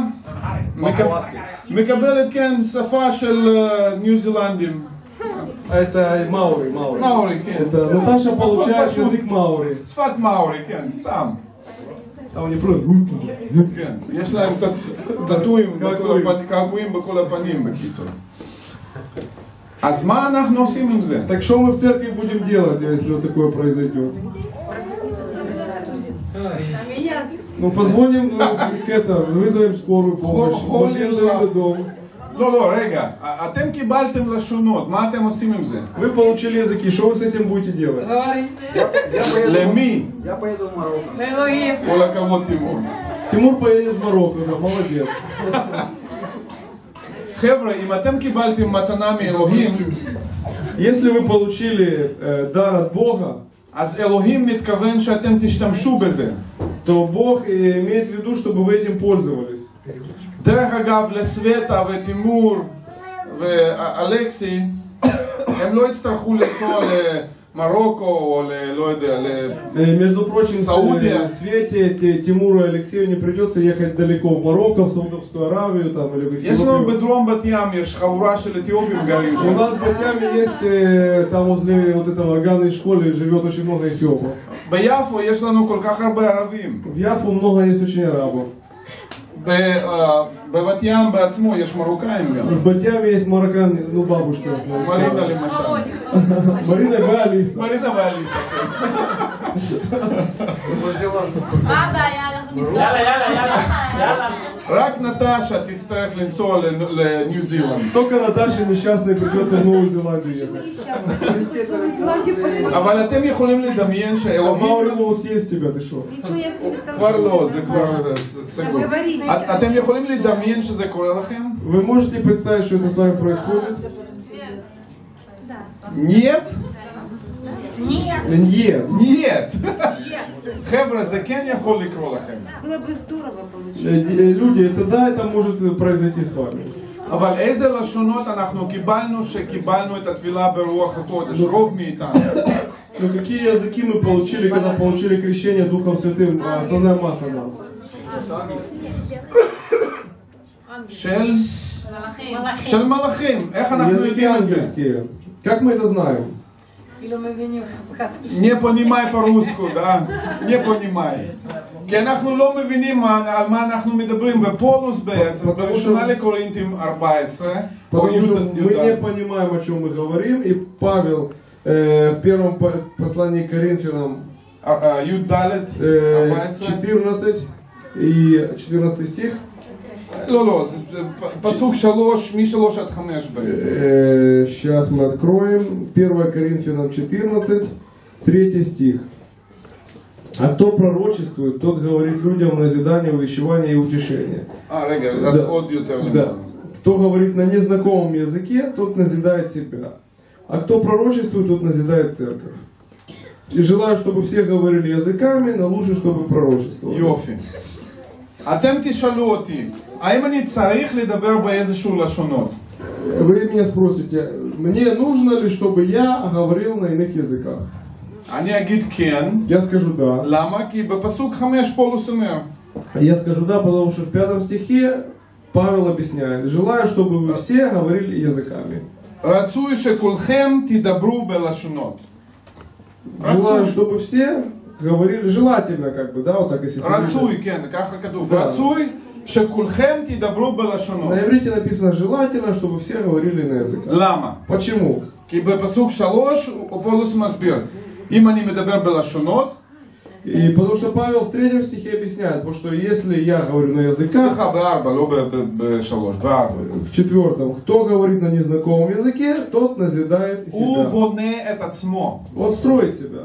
[SPEAKER 1] מקבלת, כן, שפה של ניו זילנדים.
[SPEAKER 2] Это маури.
[SPEAKER 1] מאורי, כן.
[SPEAKER 2] Это Наташа получает язык маури.
[SPEAKER 1] שפת מאורי, כן, סתם.
[SPEAKER 2] Там они просто...
[SPEAKER 1] כן, יש להם קעקועים בכל הפנים, בקיצור. אז מה אנחנו עושים עם זה?
[SPEAKER 2] Так что мы в церкви будем делать, если вот такое произойдет? Ну, позвоним вызовем скорую помощь, в дом.
[SPEAKER 1] לא, רגע, אתם קיבלתם לשונות, מה אתם עושים עם זה?
[SPEAKER 2] Вы получили языки, что вы с этим будете делать?
[SPEAKER 1] למי?
[SPEAKER 3] Я поеду в Марокко.
[SPEAKER 1] כל הכבוד תימור.
[SPEAKER 2] Тимур поедет в Марокко, да, молодец.
[SPEAKER 1] חבר'ה, אם אתם קיבלתם מתנה מאלוהים,
[SPEAKER 2] Если вы получили дар от Бога,
[SPEAKER 1] אז אלוהים מתכוון שאתם תשתמשו בזה.
[SPEAKER 2] то Бог имеет в виду, чтобы вы этим пользовались.
[SPEAKER 1] דרך אגב, לסווטה ותימור ואלכסי, הם לא יצטרכו לנסוע למרוקו או לא יודע,
[SPEAKER 2] Между прочим,
[SPEAKER 1] Саудия.
[SPEAKER 2] Свете, Тимуру и Алексею не придется ехать далеко в Марокко, в Саудовскую Аравию там, или в
[SPEAKER 1] יש לנו
[SPEAKER 2] Эфиопию.
[SPEAKER 1] בדרום בת ים, יש חבורה של אתיופים גרים
[SPEAKER 2] У
[SPEAKER 1] שם.
[SPEAKER 2] нас в Батьяме есть, там возле вот этого Аганы школы живет очень много эфиопов.
[SPEAKER 1] ביפו יש לנו כל כך הרבה ערבים.
[SPEAKER 2] В Яфу много есть очень арабов.
[SPEAKER 1] בבת ים בעצמו יש מרוקאים גם.
[SPEAKER 2] В Батьяме есть мароккан, ну бабушка в основном.
[SPEAKER 1] מרינה למשל.
[SPEAKER 2] Марина и Алиса.
[SPEAKER 1] מרינה ואליסה.
[SPEAKER 6] מה הבעיה? אנחנו נבדוק.
[SPEAKER 4] יאללה.
[SPEAKER 1] רק נטשה תצטרך לנסוע לניו זילנד.
[SPEAKER 2] Только Наташе несчастной придется в Новую Зеландию ехать.
[SPEAKER 6] Новую Зеландию посмотрим.
[SPEAKER 1] אבל אתם יכולים לדמיין
[SPEAKER 2] А
[SPEAKER 1] שאלוהים...
[SPEAKER 2] Маури могут съесть тебя, ты что?
[SPEAKER 6] Ничего, я с ними стала.
[SPEAKER 1] כבר לא, זה כבר סגור.
[SPEAKER 6] Договорились.
[SPEAKER 1] אתם יכולים לדמיין שזה קורה לכם?
[SPEAKER 2] Вы можете представить, что это с вами происходит?
[SPEAKER 1] Нет?
[SPEAKER 2] Нет.
[SPEAKER 1] Нет! חבר'ה, זה כן יכול לקרות לכם.
[SPEAKER 6] Было бы здорово получить.
[SPEAKER 2] Люди, это да, это может произойти с вами.
[SPEAKER 1] אבל איזה לשונות אנחנו קיבלנו שקיבלנו את התפילה ברוח הקודש, רוב מאיתנו.
[SPEAKER 2] Но какие языки мы получили, когда получили крещение Духом Святым, основная масса нас?
[SPEAKER 1] של מלאכים. איך אנחנו
[SPEAKER 2] Языки
[SPEAKER 1] יודעים את זה?
[SPEAKER 2] ангельские. Как мы это знаем?
[SPEAKER 1] Не понимай по-русски, да? Не понимай. כי אנחנו לא מבינים על מה אנחנו מדברים, ופולוס בעצם, בראשונה לקורינתים 14,
[SPEAKER 2] Потому что мы не понимаем, о чем мы говорим, и Павел в первом послании к Коринфянам
[SPEAKER 1] י"ד 14,
[SPEAKER 2] 14 и 14 стих.
[SPEAKER 1] לא, זה פסוק 3, מ-3 עד 5 בעצם.
[SPEAKER 2] Сейчас мы откроем 1 Коринфянам 14, 3 стих. А кто пророчествует, тот говорит людям назидание, увещевание и утешение.
[SPEAKER 1] רגע, אז עוד יותר
[SPEAKER 2] Да. Кто говорит на незнакомом языке, тот назидает себя. А кто пророчествует, тот назидает церковь. И желаю, чтобы все говорили языками, но лучше, чтобы пророчествовали.
[SPEAKER 1] יופי. אתם תשאלו אותי, האם אני צריך לדבר באיזשהו לשונות?
[SPEAKER 2] Вы меня спросите, мне нужно ли, чтобы я говорил на иных языках?
[SPEAKER 1] אני אגיד כן.
[SPEAKER 2] Я скажу да.
[SPEAKER 1] למה? כי בפסוק 5 פולוס אומר.
[SPEAKER 2] Я скажу да, потому что в 5 стихе Павел объясняет, желаю, чтобы вы все говорили языками.
[SPEAKER 1] רצוי שכולכם תדברו בלשונות.
[SPEAKER 2] Желаю, чтобы все говорили, желательно, как бы, да, вот так если...
[SPEAKER 1] רצוי, כן, ככה כתוב. רצוי שכולכם תדברו בלשונות.
[SPEAKER 2] На иврите написано желательно, чтобы все говорили на языках.
[SPEAKER 1] למה?
[SPEAKER 2] Почему?
[SPEAKER 1] כי בפסוק 3 פולוס מסביר. אם אני מדבר בלשונות,
[SPEAKER 2] И потому что Павел в 3 стихе объясняет, потому что если я говорю на языках,
[SPEAKER 1] סליחה, ב4, לא ב3, ב4.
[SPEAKER 2] в 4, кто говорит на незнакомом языке, тот назидает
[SPEAKER 1] הוא
[SPEAKER 2] себя.
[SPEAKER 1] בונה את עצמו.
[SPEAKER 2] Он строит себя.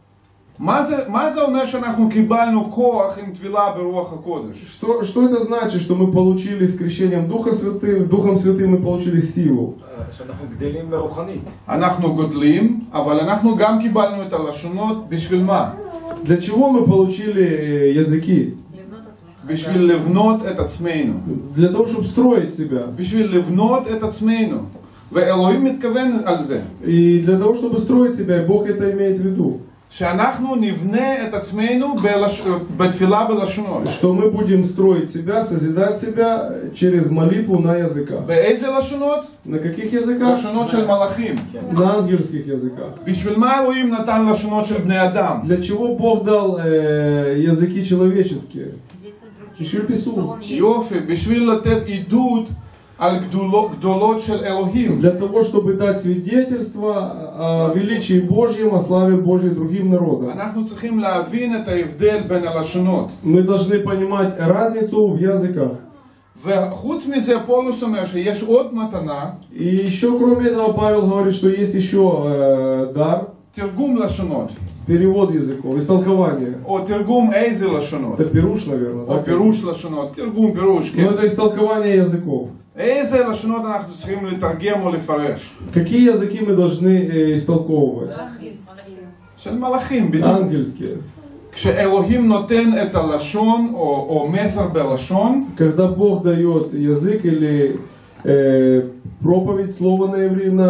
[SPEAKER 1] מה זה אומר שאנחנו קיבלנו כוח עם טבילה ברוח הקודש?
[SPEAKER 2] Что это значит, что мы получили с крещением Духом Святым мы получили силу?
[SPEAKER 3] שאנחנו גדלים ברוחנית.
[SPEAKER 1] אנחנו גודלים, אבל אנחנו גם קיבלנו את הלשונות בשביל מה?
[SPEAKER 2] Для чего мы получили языки?
[SPEAKER 1] בשביל לבנות את עצמנו.
[SPEAKER 2] Для того, чтобы строить себя.
[SPEAKER 1] בשביל לבנות את עצמנו. ואלוהים מתכוון על זה.
[SPEAKER 2] И для того, чтобы строить себя, Бог это имеет в виду.
[SPEAKER 1] שאנחנו נבנה את עצמנו בתפילה בלשונות.
[SPEAKER 2] Что мы будем строить себя, созидать себя через молитву на языках.
[SPEAKER 1] באיזה לשונות?
[SPEAKER 2] На каких языках?
[SPEAKER 1] לשונות של מלאכים.
[SPEAKER 2] На ангельских языках.
[SPEAKER 1] בשביל מה אלוהים נתן לשונות של בני אדם?
[SPEAKER 2] Для чего Бог дал языки человеческие? Еще пису.
[SPEAKER 1] יופי, בשביל לתת עידוד על גדולות של אלוהים.
[SPEAKER 2] Для того, чтобы дать свидетельство о величии Божьем, о славе Божьей другим народам.
[SPEAKER 1] אנחנו צריכים להבין את ההבדל בין הלשונות.
[SPEAKER 2] Мы должны понимать разницу в языках.
[SPEAKER 1] וחוץ מזה פולוס אומר שיש עוד מתנה,
[SPEAKER 2] И еще кроме этого Павел говорит, что есть еще дар,
[SPEAKER 1] תרגום לשונות.
[SPEAKER 2] перевод языков, истолкование.
[SPEAKER 1] או תרגום איזה לשונות.
[SPEAKER 2] Это пируш, наверное.
[SPEAKER 1] או
[SPEAKER 2] Да?
[SPEAKER 1] פירוש לשונות. תרגום, פירוש,
[SPEAKER 2] Но
[SPEAKER 1] כן.
[SPEAKER 2] это истолкование языков.
[SPEAKER 1] איזה לשונות אנחנו צריכים לתרגם או לפרש?
[SPEAKER 2] Какие языки мы должны истолковывать?
[SPEAKER 1] של מלאכים, בדיוק.
[SPEAKER 2] Ангельские.
[SPEAKER 1] כשאלוהים נותן את הלשון או מסר בלשון,
[SPEAKER 2] Когда Бог дает язык или проповедь, слово на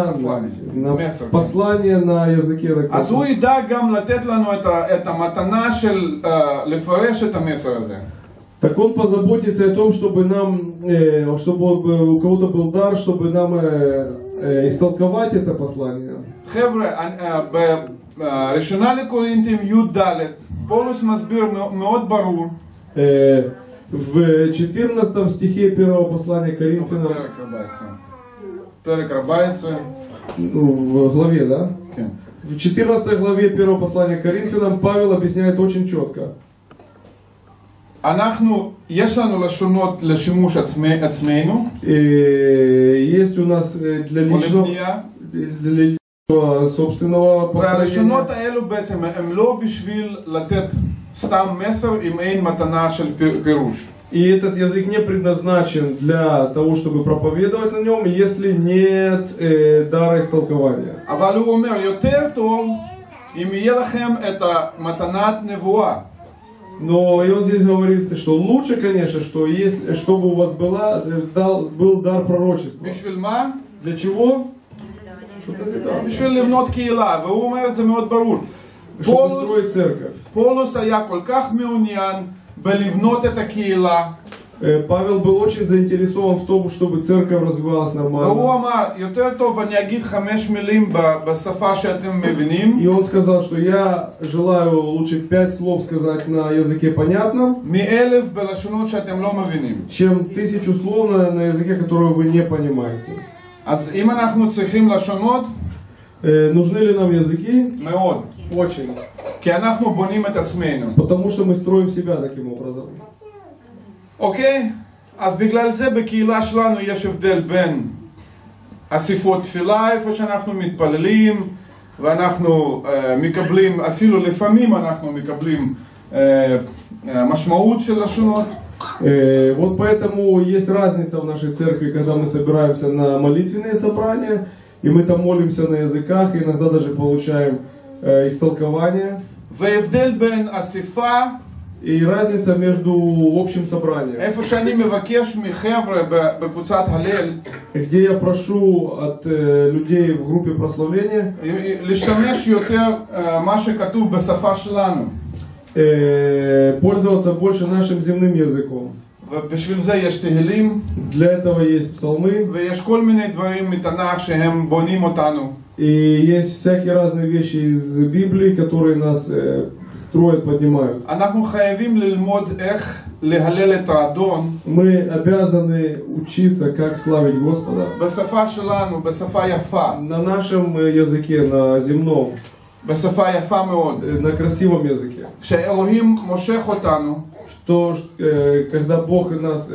[SPEAKER 2] послание на языке.
[SPEAKER 1] אז הוא ידע גם לתת לנו את המתנה של לפרש את המסר הזה.
[SPEAKER 2] Так он позаботится о том, чтобы нам, чтобы у кого-то был дар, чтобы нам истолковать это послание.
[SPEAKER 1] חבר'ה, בראשונה לקורינתים י"ד, פולוס מסביר מאוד ברור.
[SPEAKER 2] В 14 стихе первого послания Коринфянам,
[SPEAKER 1] פרק 14,
[SPEAKER 2] в главе, да?
[SPEAKER 1] כן.
[SPEAKER 2] В 14 главе первого послания Коринфянам Павел объясняет очень четко.
[SPEAKER 1] יש לנו לשונות לשימוש עצמנו,
[SPEAKER 2] Есть у нас для личного собственного
[SPEAKER 1] והלשונות
[SPEAKER 2] построения.
[SPEAKER 1] האלו בעצם הם לא בשביל לתת סתם מסר אם אין מתנה של פירוש.
[SPEAKER 2] И этот язык не предназначен для того, чтобы проповедовать на нем, если нет дара истолкования.
[SPEAKER 1] אבל הוא אומר יותר טוב אם יהיה לכם את מתנת נבואה.
[SPEAKER 2] Но и он здесь говорит, что лучше, конечно, что если, чтобы у вас был дар пророчества.
[SPEAKER 1] בשביל מה?
[SPEAKER 2] Для чего? Чтобы назидать.
[SPEAKER 1] בשביל לבנות קהילה, והוא אומר את זה מאוד ברור.
[SPEAKER 2] Чтобы строить церковь.
[SPEAKER 1] פולוס היה כל כך מעוניין בלבנות את הקהילה.
[SPEAKER 2] Павел был очень заинтересован в том, чтобы церковь развивалась
[SPEAKER 1] והוא
[SPEAKER 2] нормально.
[SPEAKER 1] אמר, יותר טוב אני אגיד 5 מילים בשפה שאתם מבינים,
[SPEAKER 2] И он сказал, что я желаю лучше 5 слов сказать на языке понятном,
[SPEAKER 1] מ1,000 בלשונות שאתם לא מבינים.
[SPEAKER 2] чем 1000 слов на языке, который вы не понимаете.
[SPEAKER 1] אז אם אנחנו צריכים לשונות,
[SPEAKER 2] Нужны ли нам языки?
[SPEAKER 1] מאוד.
[SPEAKER 2] Очень.
[SPEAKER 1] כי אנחנו בונים את עצמנו.
[SPEAKER 2] Потому что мы строим себя таким образом.
[SPEAKER 1] אוקיי? אז בגלל זה בקהילה שלנו יש הבדל בין אסיפות תפילה, איפה שאנחנו מתפללים, ואנחנו מקבלים, אפילו לפעמים אנחנו מקבלים משמעות של לשונות.
[SPEAKER 2] Вот поэтому есть разница в нашей церкви, когда мы собираемся на молитвенные собрания, и мы там молимся на языках, и иногда даже получаем истолкование.
[SPEAKER 1] והבדל בין אסיפה,
[SPEAKER 2] И разница между общим собранием,
[SPEAKER 1] איפה שאני מבקש מחבר'ה בקבוצת הלל,
[SPEAKER 2] где я прошу от людей в группе прославления
[SPEAKER 1] להשתמש יותר מה שכתוב בשפה שלנו.
[SPEAKER 2] Пользоваться больше нашим земным языком.
[SPEAKER 1] ובשביל זה יש תהילים,
[SPEAKER 2] Для этого есть псалмы,
[SPEAKER 1] ויש כל מיני דברים מתנ"ך שהם בונים אותנו.
[SPEAKER 2] и есть всякие разные вещи из Библии, которые нас строят, поднимают.
[SPEAKER 1] אנחנו חייבים ללמוד איך להלל את האדון
[SPEAKER 2] Мы обязаны учиться, как славить Господа
[SPEAKER 1] בשפה שלנו, בשפה יפה,
[SPEAKER 2] на нашем языке, на земном,
[SPEAKER 1] בשפה יפה מאוד.
[SPEAKER 2] на красивом языке.
[SPEAKER 1] כשאלוהים מושך אותנו,
[SPEAKER 2] Что когда Бог нас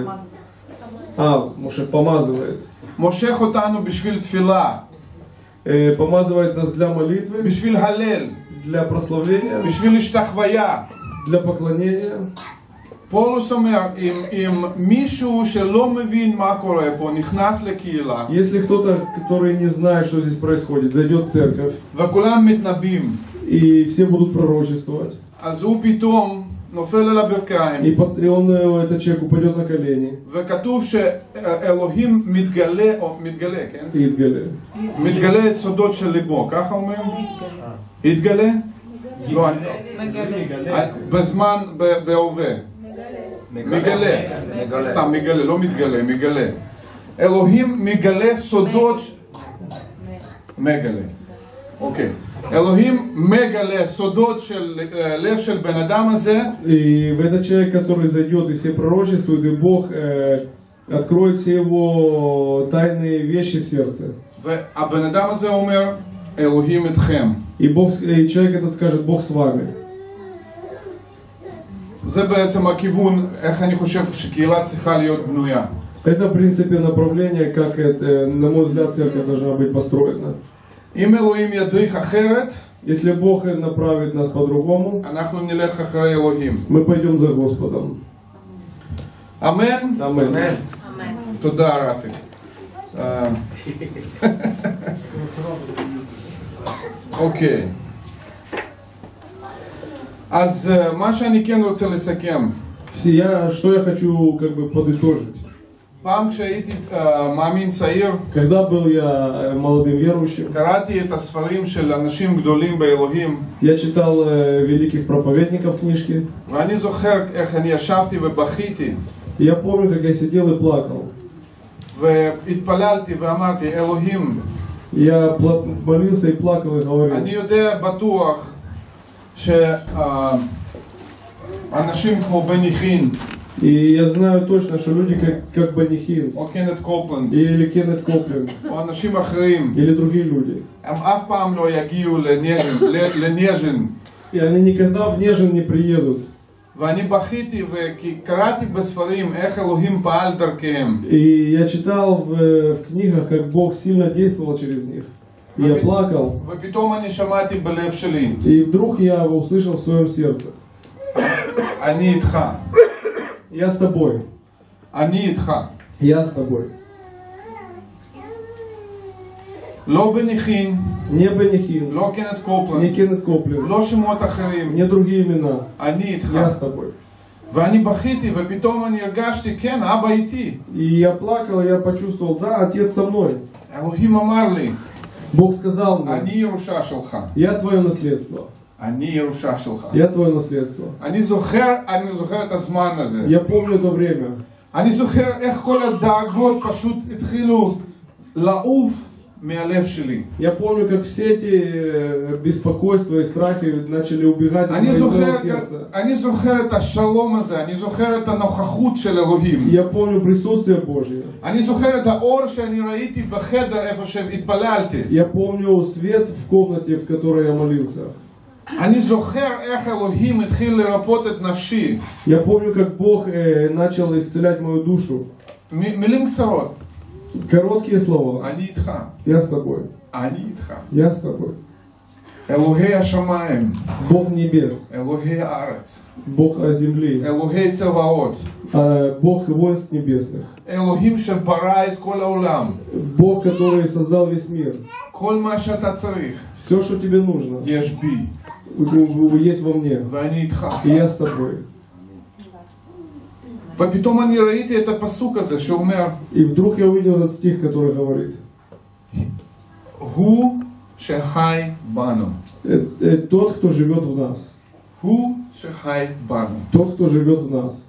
[SPEAKER 2] может, помазывает,
[SPEAKER 1] מושך אותנו בשביל תפילה,
[SPEAKER 2] помазывает нас для молитвы,
[SPEAKER 1] בשביל הלל,
[SPEAKER 2] для прославления,
[SPEAKER 1] בשביל השתחוויה.
[SPEAKER 2] для поклонения.
[SPEAKER 1] פולוס אומר, אם מישהו שלא מבין מה קורה פה נכנס לקהילה,
[SPEAKER 2] Если кто-то, который не знает, что здесь происходит, зайдет в церковь,
[SPEAKER 1] וכולם מתנבאים,
[SPEAKER 2] и все будут пророчествовать,
[SPEAKER 1] אז הוא פתאום נופל על הברכיים,
[SPEAKER 2] и он, этот человек, упадет на колени,
[SPEAKER 1] וכתוב שאלוהים מתגלה, או מתגלה, כן?
[SPEAKER 2] и יתגלה.
[SPEAKER 1] מתגלה את סודות של ליבו, ככה אומרים? יתגלה? לא, בזמן, בהווה. מגלה. סתם מגלה, לא מתגלה, מגלה. אלוהים מגלה סודות, מגלה. אוקיי. אלוהים מגלה סודות של לב של בן אדם הזה.
[SPEAKER 2] И этот человек, который зайдет и все пророчествует, и Бог откроет все его тайные вещи в сердце.
[SPEAKER 1] והבן אדם הזה אומר, אלוהים אתכם.
[SPEAKER 2] И человек этот скажет, Бог с вами.
[SPEAKER 1] זה בעצם הכיוון, איך אני חושב שקהילה צריכה להיות בנויה.
[SPEAKER 2] Это, в принципе, направление, как, на мой взгляд, церковь должна быть построена.
[SPEAKER 1] אם אלוהים ידריך אחרת,
[SPEAKER 2] Если Бог направит нас по-другому,
[SPEAKER 1] אנחנו נלך אחרי אלוהים.
[SPEAKER 2] мы пойдем за Господом.
[SPEAKER 1] אמן?
[SPEAKER 2] Аминь.
[SPEAKER 1] תודה רפי. אוקיי. אז מה שאני כן רוצה לסכם.
[SPEAKER 2] Что я хочу как бы подытожить.
[SPEAKER 1] פעם כשהייתי מאמין צעיר,
[SPEAKER 2] Когда был я молодым верующим,
[SPEAKER 1] קראתי את הספרים של אנשים גדולים באלוהים,
[SPEAKER 2] я читал великих проповедников книжки.
[SPEAKER 1] ואני זוכר איך אני ישבתי ובכיתי,
[SPEAKER 2] И я помню, как я сидел и плакал.
[SPEAKER 1] והתפללתי ואמרתי, אלוהים,
[SPEAKER 2] Я молился и плакал и говорил.
[SPEAKER 1] אני יודע בטוח שאנשים כמו בני חין,
[SPEAKER 2] И я знаю точно, что люди как Банихин,
[SPEAKER 1] או קנת קופלנד,
[SPEAKER 2] или Кеннет Коплин,
[SPEAKER 1] או אנשים אחרים,
[SPEAKER 2] или другие люди.
[SPEAKER 1] הם אף פעם לא יגיעו לנז'ן.
[SPEAKER 2] И они никогда в Нежин не приедут.
[SPEAKER 1] ואני בכיתי וקראתי בספרים איך אלוהים פעל דרכיהם.
[SPEAKER 2] И я читал в книгах, как Бог сильно действовал через них. И я плакал.
[SPEAKER 1] ופתאום אני שמעתי בלב שלי,
[SPEAKER 2] И вдруг я услышал в своем сердце.
[SPEAKER 1] אני איתך.
[SPEAKER 2] Я с тобой.
[SPEAKER 1] אני איתך.
[SPEAKER 2] Я с тобой.
[SPEAKER 1] לא בניחין,
[SPEAKER 2] не Бенихин,
[SPEAKER 1] לא קנת
[SPEAKER 2] не
[SPEAKER 1] קופלן,
[SPEAKER 2] Кеннет Коплин,
[SPEAKER 1] לא שמות אחרים,
[SPEAKER 2] не другие имена.
[SPEAKER 1] אני איתך.
[SPEAKER 2] Я с тобой.
[SPEAKER 1] ואני בכיתי ופתאום אני הרגשתי, כן, אבא איתי.
[SPEAKER 2] И я плакал, и я почувствовал, да, отец со мной.
[SPEAKER 1] אלוהים אמר לי,
[SPEAKER 2] Бог сказал мне,
[SPEAKER 1] אני ירושה שלך.
[SPEAKER 2] я твое наследство.
[SPEAKER 1] אני ירושה שלך.
[SPEAKER 2] Я твое наследство.
[SPEAKER 1] אני זוכר את הזמן הזה.
[SPEAKER 2] Я помню то время.
[SPEAKER 1] אני זוכר איך כל הדאגות פשוט התחילו לעוף מהלב שלי.
[SPEAKER 2] Я помню, как все эти беспокойства и страхи начали убегать из моего сердца.
[SPEAKER 1] אני זוכר את השלום הזה, אני זוכר את הנוכחות של אלוהים.
[SPEAKER 2] Я помню присутствие Божье.
[SPEAKER 1] אני זוכר את האור שאני ראיתי בחדר איפה שהתפללתי.
[SPEAKER 2] Я помню свет в комнате, в которой я молился.
[SPEAKER 1] אני זוכר איך אלוהים התחיל לרפות את נפשי.
[SPEAKER 2] Я помню, как Бог начал исцелять мою душу.
[SPEAKER 1] מילים קצרות.
[SPEAKER 2] Короткие слова.
[SPEAKER 1] אני איתך.
[SPEAKER 2] Я с тобой.
[SPEAKER 1] אני איתך.
[SPEAKER 2] Я с тобой.
[SPEAKER 1] אלוהי השמיים.
[SPEAKER 2] Бог небес.
[SPEAKER 1] אלוהי הארץ.
[SPEAKER 2] Бог земли.
[SPEAKER 1] אלוהי צבאות.
[SPEAKER 2] Бог воинств небесных.
[SPEAKER 1] אלוהים שברא את כל העולם.
[SPEAKER 2] Бог, который создал весь мир.
[SPEAKER 1] כל מה שאתה צריך.
[SPEAKER 2] Все, что тебе нужно,
[SPEAKER 1] יש בי.
[SPEAKER 2] есть во мне.
[SPEAKER 1] ואני איתך.
[SPEAKER 2] И я с тобой.
[SPEAKER 1] ופתאום אני ראיתי את הפסוק הזה שאומר,
[SPEAKER 2] И вдруг я увидел этот стих, который говорит,
[SPEAKER 1] הוא שחי בנו.
[SPEAKER 2] тот, кто живет в нас.
[SPEAKER 1] הוא שחי בנו.
[SPEAKER 2] Тот, кто живет в нас.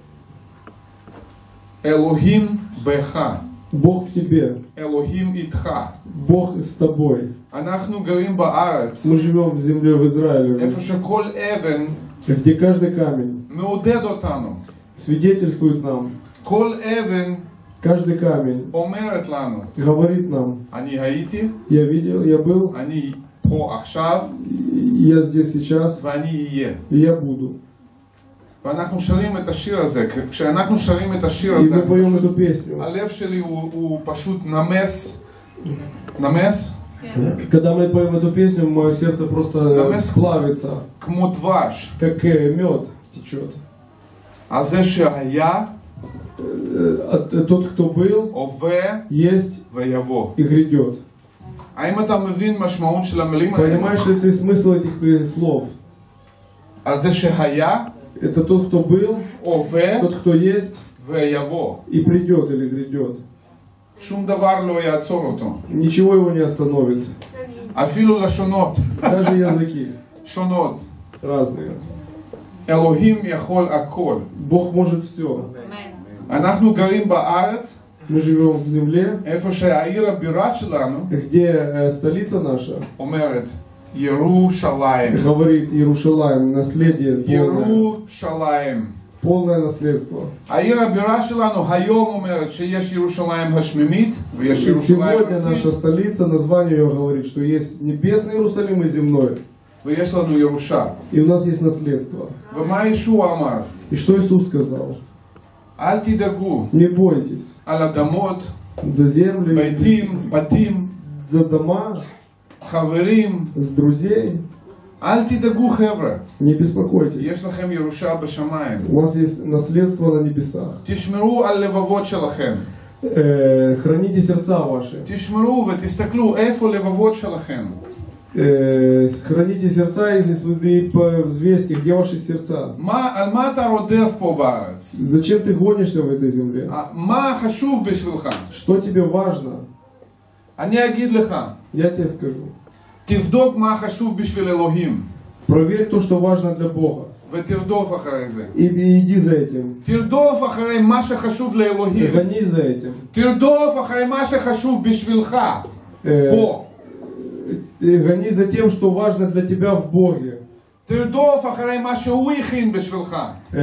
[SPEAKER 1] אלוהים בך.
[SPEAKER 2] Бог в тебе.
[SPEAKER 1] אלוהים איתך.
[SPEAKER 2] Бог с тобой.
[SPEAKER 1] אנחנו גרים בארץ.
[SPEAKER 2] Мы живем в земле в Израиле,
[SPEAKER 1] איפה שכל אבן
[SPEAKER 2] где каждый камень
[SPEAKER 1] מעודד אותנו.
[SPEAKER 2] свидетельствует нам.
[SPEAKER 1] כל אבן
[SPEAKER 2] Каждый камень
[SPEAKER 1] אומרת לנו,
[SPEAKER 2] говорит нам,
[SPEAKER 1] אני הייתי,
[SPEAKER 2] я видел, я был,
[SPEAKER 1] אני פה עכשיו,
[SPEAKER 2] я здесь сейчас,
[SPEAKER 1] ואני אהיה.
[SPEAKER 2] и я буду.
[SPEAKER 1] ואנחנו שרים את השיר הזה. כשאנחנו שרים את השיר
[SPEAKER 2] И
[SPEAKER 1] הזה,
[SPEAKER 2] мы поем эту песню.
[SPEAKER 1] הלב שלי הוא פשוט נמס. נמס?
[SPEAKER 2] Когда мы поем эту песню, мое сердце просто плавится,
[SPEAKER 1] כמו דבש.
[SPEAKER 2] как мед течет.
[SPEAKER 1] על זה שהיה,
[SPEAKER 2] Тот, кто был,
[SPEAKER 1] הווה
[SPEAKER 2] есть
[SPEAKER 1] ויבוא.
[SPEAKER 2] и грядет.
[SPEAKER 1] האם אתה מבין משמעות של המילים האלה?
[SPEAKER 2] Понимаешь ли ты смысл этих слов?
[SPEAKER 1] על זה שהיה,
[SPEAKER 2] Это тот, кто был,
[SPEAKER 1] הווה
[SPEAKER 2] тот, кто есть
[SPEAKER 1] ויבוא.
[SPEAKER 2] и придет или грядет.
[SPEAKER 1] שום דבר לא יעצור אותו.
[SPEAKER 2] Ничего его не остановит.
[SPEAKER 1] אפילו לשונות,
[SPEAKER 2] Даже языки
[SPEAKER 1] שונות.
[SPEAKER 2] разные.
[SPEAKER 1] אלוהים יכול הכל.
[SPEAKER 2] Бог может все.
[SPEAKER 1] אנחנו גרים בארץ,
[SPEAKER 2] Мы живем в земле,
[SPEAKER 1] איפה שהעיר הבירה שלנו
[SPEAKER 2] где столица наша
[SPEAKER 1] אומרת ירושלים.
[SPEAKER 2] говорит Иерушалаим, наследие полное,
[SPEAKER 1] ירושלים.
[SPEAKER 2] полное наследство.
[SPEAKER 1] העיר הבירה שלנו היום אומרת שיש ירושלים השמימית ויש
[SPEAKER 2] И
[SPEAKER 1] ירושלים
[SPEAKER 2] сегодня наша
[SPEAKER 1] ארצית
[SPEAKER 2] столица, название ее говорит, что есть небесный Иерусалим и земной.
[SPEAKER 1] ויש לנו ירושה.
[SPEAKER 2] И у нас есть наследство.
[SPEAKER 1] ומה ישוע אמר?
[SPEAKER 2] И что Иисус сказал?
[SPEAKER 1] אל תדאגו
[SPEAKER 2] Не бойтесь.
[SPEAKER 1] על אדמות,
[SPEAKER 2] За землю,
[SPEAKER 1] בתים,
[SPEAKER 2] за дома,
[SPEAKER 1] חברים.
[SPEAKER 2] с друзей.
[SPEAKER 1] אל תדאגו חבר'ה.
[SPEAKER 2] Не беспокойтесь.
[SPEAKER 1] יש לכם ירושה בשמיים.
[SPEAKER 2] У вас есть наследство на небесах.
[SPEAKER 1] תשמרו על לבבות שלכם.
[SPEAKER 2] Храните сердца ваши.
[SPEAKER 1] תשמרו ותסתכלו איפה לבבות שלכם.
[SPEAKER 2] Храните сердца, если вы взвесьте, где ваши сердца.
[SPEAKER 1] על מה אתה רודף פה בארץ?
[SPEAKER 2] Зачем ты гонишься в этой земле?
[SPEAKER 1] מה חשוב בשבילך?
[SPEAKER 2] Что тебе важно?
[SPEAKER 1] אני אגיד לך,
[SPEAKER 2] Я тебе скажу.
[SPEAKER 1] תבדוק מה חשוב בשביל אלוהים.
[SPEAKER 2] Проверь то, что важно для Бога.
[SPEAKER 1] ותרדוף אחרי זה.
[SPEAKER 2] И иди за этим.
[SPEAKER 1] תרדוף אחרי מה שחשוב לאלוהים.
[SPEAKER 2] Гони за этим.
[SPEAKER 1] תרדוף אחרי מה שחשוב בשבילך. פה.
[SPEAKER 2] Гони за тем, что важно для тебя в Боге.
[SPEAKER 1] תרדוף אחרי מה שהוא הכין בשבילך.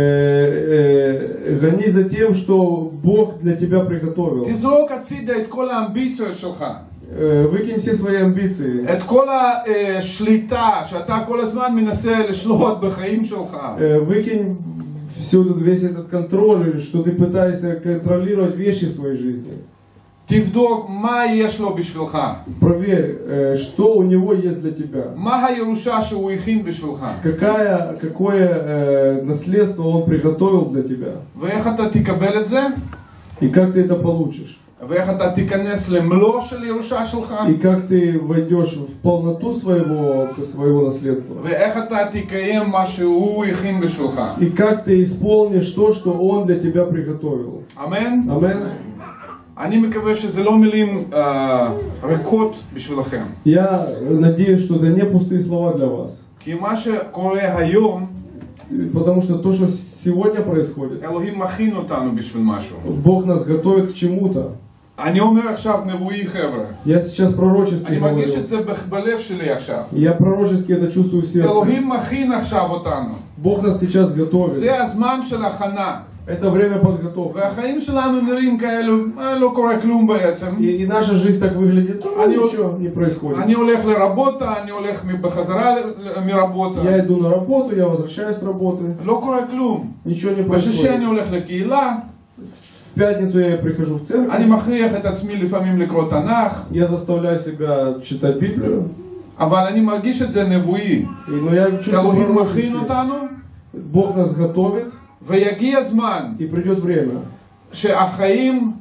[SPEAKER 2] Гони за тем, что Бог для тебя приготовил.
[SPEAKER 1] תזרוק הצידה את כל האמביציות שלך.
[SPEAKER 2] Выкинь все свои амбиции.
[SPEAKER 1] את כל השליטה שאתה כל הזמן מנסה לשלוט בחיים שלך.
[SPEAKER 2] Выкинь весь этот контроль, что ты пытаешься контролировать вещи в своей жизни.
[SPEAKER 1] תבדוק מה יש לו בשבילך.
[SPEAKER 2] Проверь, что у него есть для тебя.
[SPEAKER 1] מה הירושה שהוא הכין בשבילך.
[SPEAKER 2] Какое наследство он приготовил для тебя.
[SPEAKER 1] ואיך אתה תקבל את זה?
[SPEAKER 2] И как ты это получишь.
[SPEAKER 1] ואיך אתה תיכנס למלוא של ירושה שלך,
[SPEAKER 2] и как ты войдешь в полноту своего наследства,
[SPEAKER 1] ואיך אתה תקיים מה שהוא הכין בשבילך.
[SPEAKER 2] и как ты исполнишь то, что Он для тебя приготовил.
[SPEAKER 1] אמן?
[SPEAKER 2] Амен.
[SPEAKER 1] אני מקווה שזה לא מילים ריקות בשבילכם.
[SPEAKER 2] Я надеюсь, что это не пустые слова для вас.
[SPEAKER 1] כי מה שקורה היום,
[SPEAKER 2] Потому что то, что сегодня происходит,
[SPEAKER 1] אלוהים מכין אותנו בשביל משהו.
[SPEAKER 2] Бог нас готовит к чему-то.
[SPEAKER 1] אני אומר עכשיו נבואי חבר'ה.
[SPEAKER 2] Я сейчас пророчески
[SPEAKER 1] אני מרגיש
[SPEAKER 2] говорю.
[SPEAKER 1] את זה בלב שלי עכשיו.
[SPEAKER 2] Я пророчески это чувствую в сердце.
[SPEAKER 1] אלוהים מכין עכשיו אותנו.
[SPEAKER 2] Бог нас сейчас готовит.
[SPEAKER 1] זה הזמן של הכנה.
[SPEAKER 2] Это время подготовки.
[SPEAKER 1] והחיים שלנו נראים כאלו, לא קורה כלום בעצם.
[SPEAKER 2] И наша жизнь так выглядит, ничего не происходит.
[SPEAKER 1] אני הולך לרבותה, אני הולך בחזרה מרבותה.
[SPEAKER 2] Я иду на работу, я возвращаюсь с работы.
[SPEAKER 1] לא קורה כלום.
[SPEAKER 2] Ничего не
[SPEAKER 1] בשישי אני
[SPEAKER 2] происходит.
[SPEAKER 1] הולך לקהילה.
[SPEAKER 2] В пятницу я прихожу в церковь.
[SPEAKER 1] אני מכריח את עצמי לפעמים לקרוא תנ"ך.
[SPEAKER 2] Я заставляю себя читать Библию.
[SPEAKER 1] אבל אני מרגיש את זה נבואי.
[SPEAKER 2] Но я чувствую
[SPEAKER 1] אלוהים מכין
[SPEAKER 2] пророчески.
[SPEAKER 1] אותנו.
[SPEAKER 2] Бог нас готовит.
[SPEAKER 1] ויגיע זמן
[SPEAKER 2] И придет время,
[SPEAKER 1] שהחיים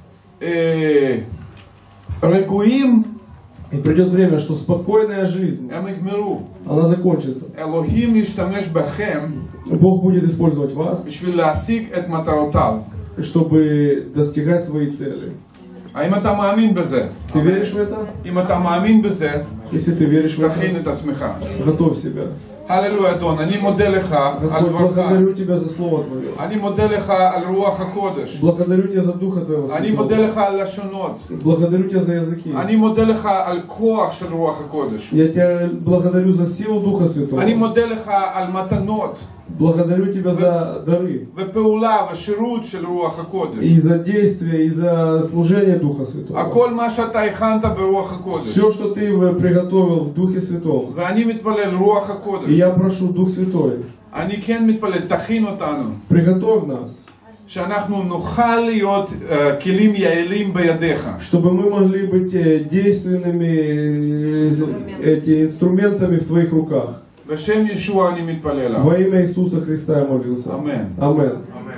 [SPEAKER 1] רגועים,
[SPEAKER 2] и придет время, что спокойная жизнь,
[SPEAKER 1] הם יגמרו.
[SPEAKER 2] она закончится.
[SPEAKER 1] אלוהים ישתמש בכם
[SPEAKER 2] Бог будет использовать вас,
[SPEAKER 1] בשביל להשיג את מטרותיו.
[SPEAKER 2] чтобы достигать своей цели.
[SPEAKER 1] האם אתה מאמין בזה?
[SPEAKER 2] Ты веришь в это?
[SPEAKER 1] אם אתה מאמין בזה,
[SPEAKER 2] Если ты веришь в
[SPEAKER 1] תכין
[SPEAKER 2] это,
[SPEAKER 1] את עצמך.
[SPEAKER 2] готовь себя.
[SPEAKER 1] הללויה אדון, אני מודה לך על
[SPEAKER 2] Господь,
[SPEAKER 1] דברך.
[SPEAKER 2] благодарю Тебя за Слово Твое.
[SPEAKER 1] אני מודה לך על רוח הקודש.
[SPEAKER 2] Благодарю Тебя за Духа Твоего
[SPEAKER 1] אני מודה
[SPEAKER 2] Святого.
[SPEAKER 1] לך על לשונות.
[SPEAKER 2] Благодарю Тебя за языки.
[SPEAKER 1] אני מודה לך על כוח של רוח הקודש.
[SPEAKER 2] Я Тебя благодарю за силу Духа Святого.
[SPEAKER 1] אני מודה לך על מתנות
[SPEAKER 2] Благодарю Тебя за дары.
[SPEAKER 1] ופעולה ושירות של רוח הקודש.
[SPEAKER 2] И за действие, и за служение Духа Святого.
[SPEAKER 1] הכל מה שאתה הכנת ברוח הקודש.
[SPEAKER 2] Все, что Ты приготовил в Духе Святом.
[SPEAKER 1] ואני מתפלל רוח
[SPEAKER 2] И
[SPEAKER 1] הקודש.
[SPEAKER 2] я прошу, Дух Святой,
[SPEAKER 1] אני כן מתפלל, תכין אותנו.
[SPEAKER 2] приготовь нас,
[SPEAKER 1] שאנחנו נוכל להיות כלים יעילים בידיך.
[SPEAKER 2] чтобы мы могли быть действенными инструментами в Твоих руках.
[SPEAKER 1] בשם ישוע אני מתפלל.
[SPEAKER 2] Во имя Иисуса Христа я молился.
[SPEAKER 1] אמן.
[SPEAKER 2] Амен.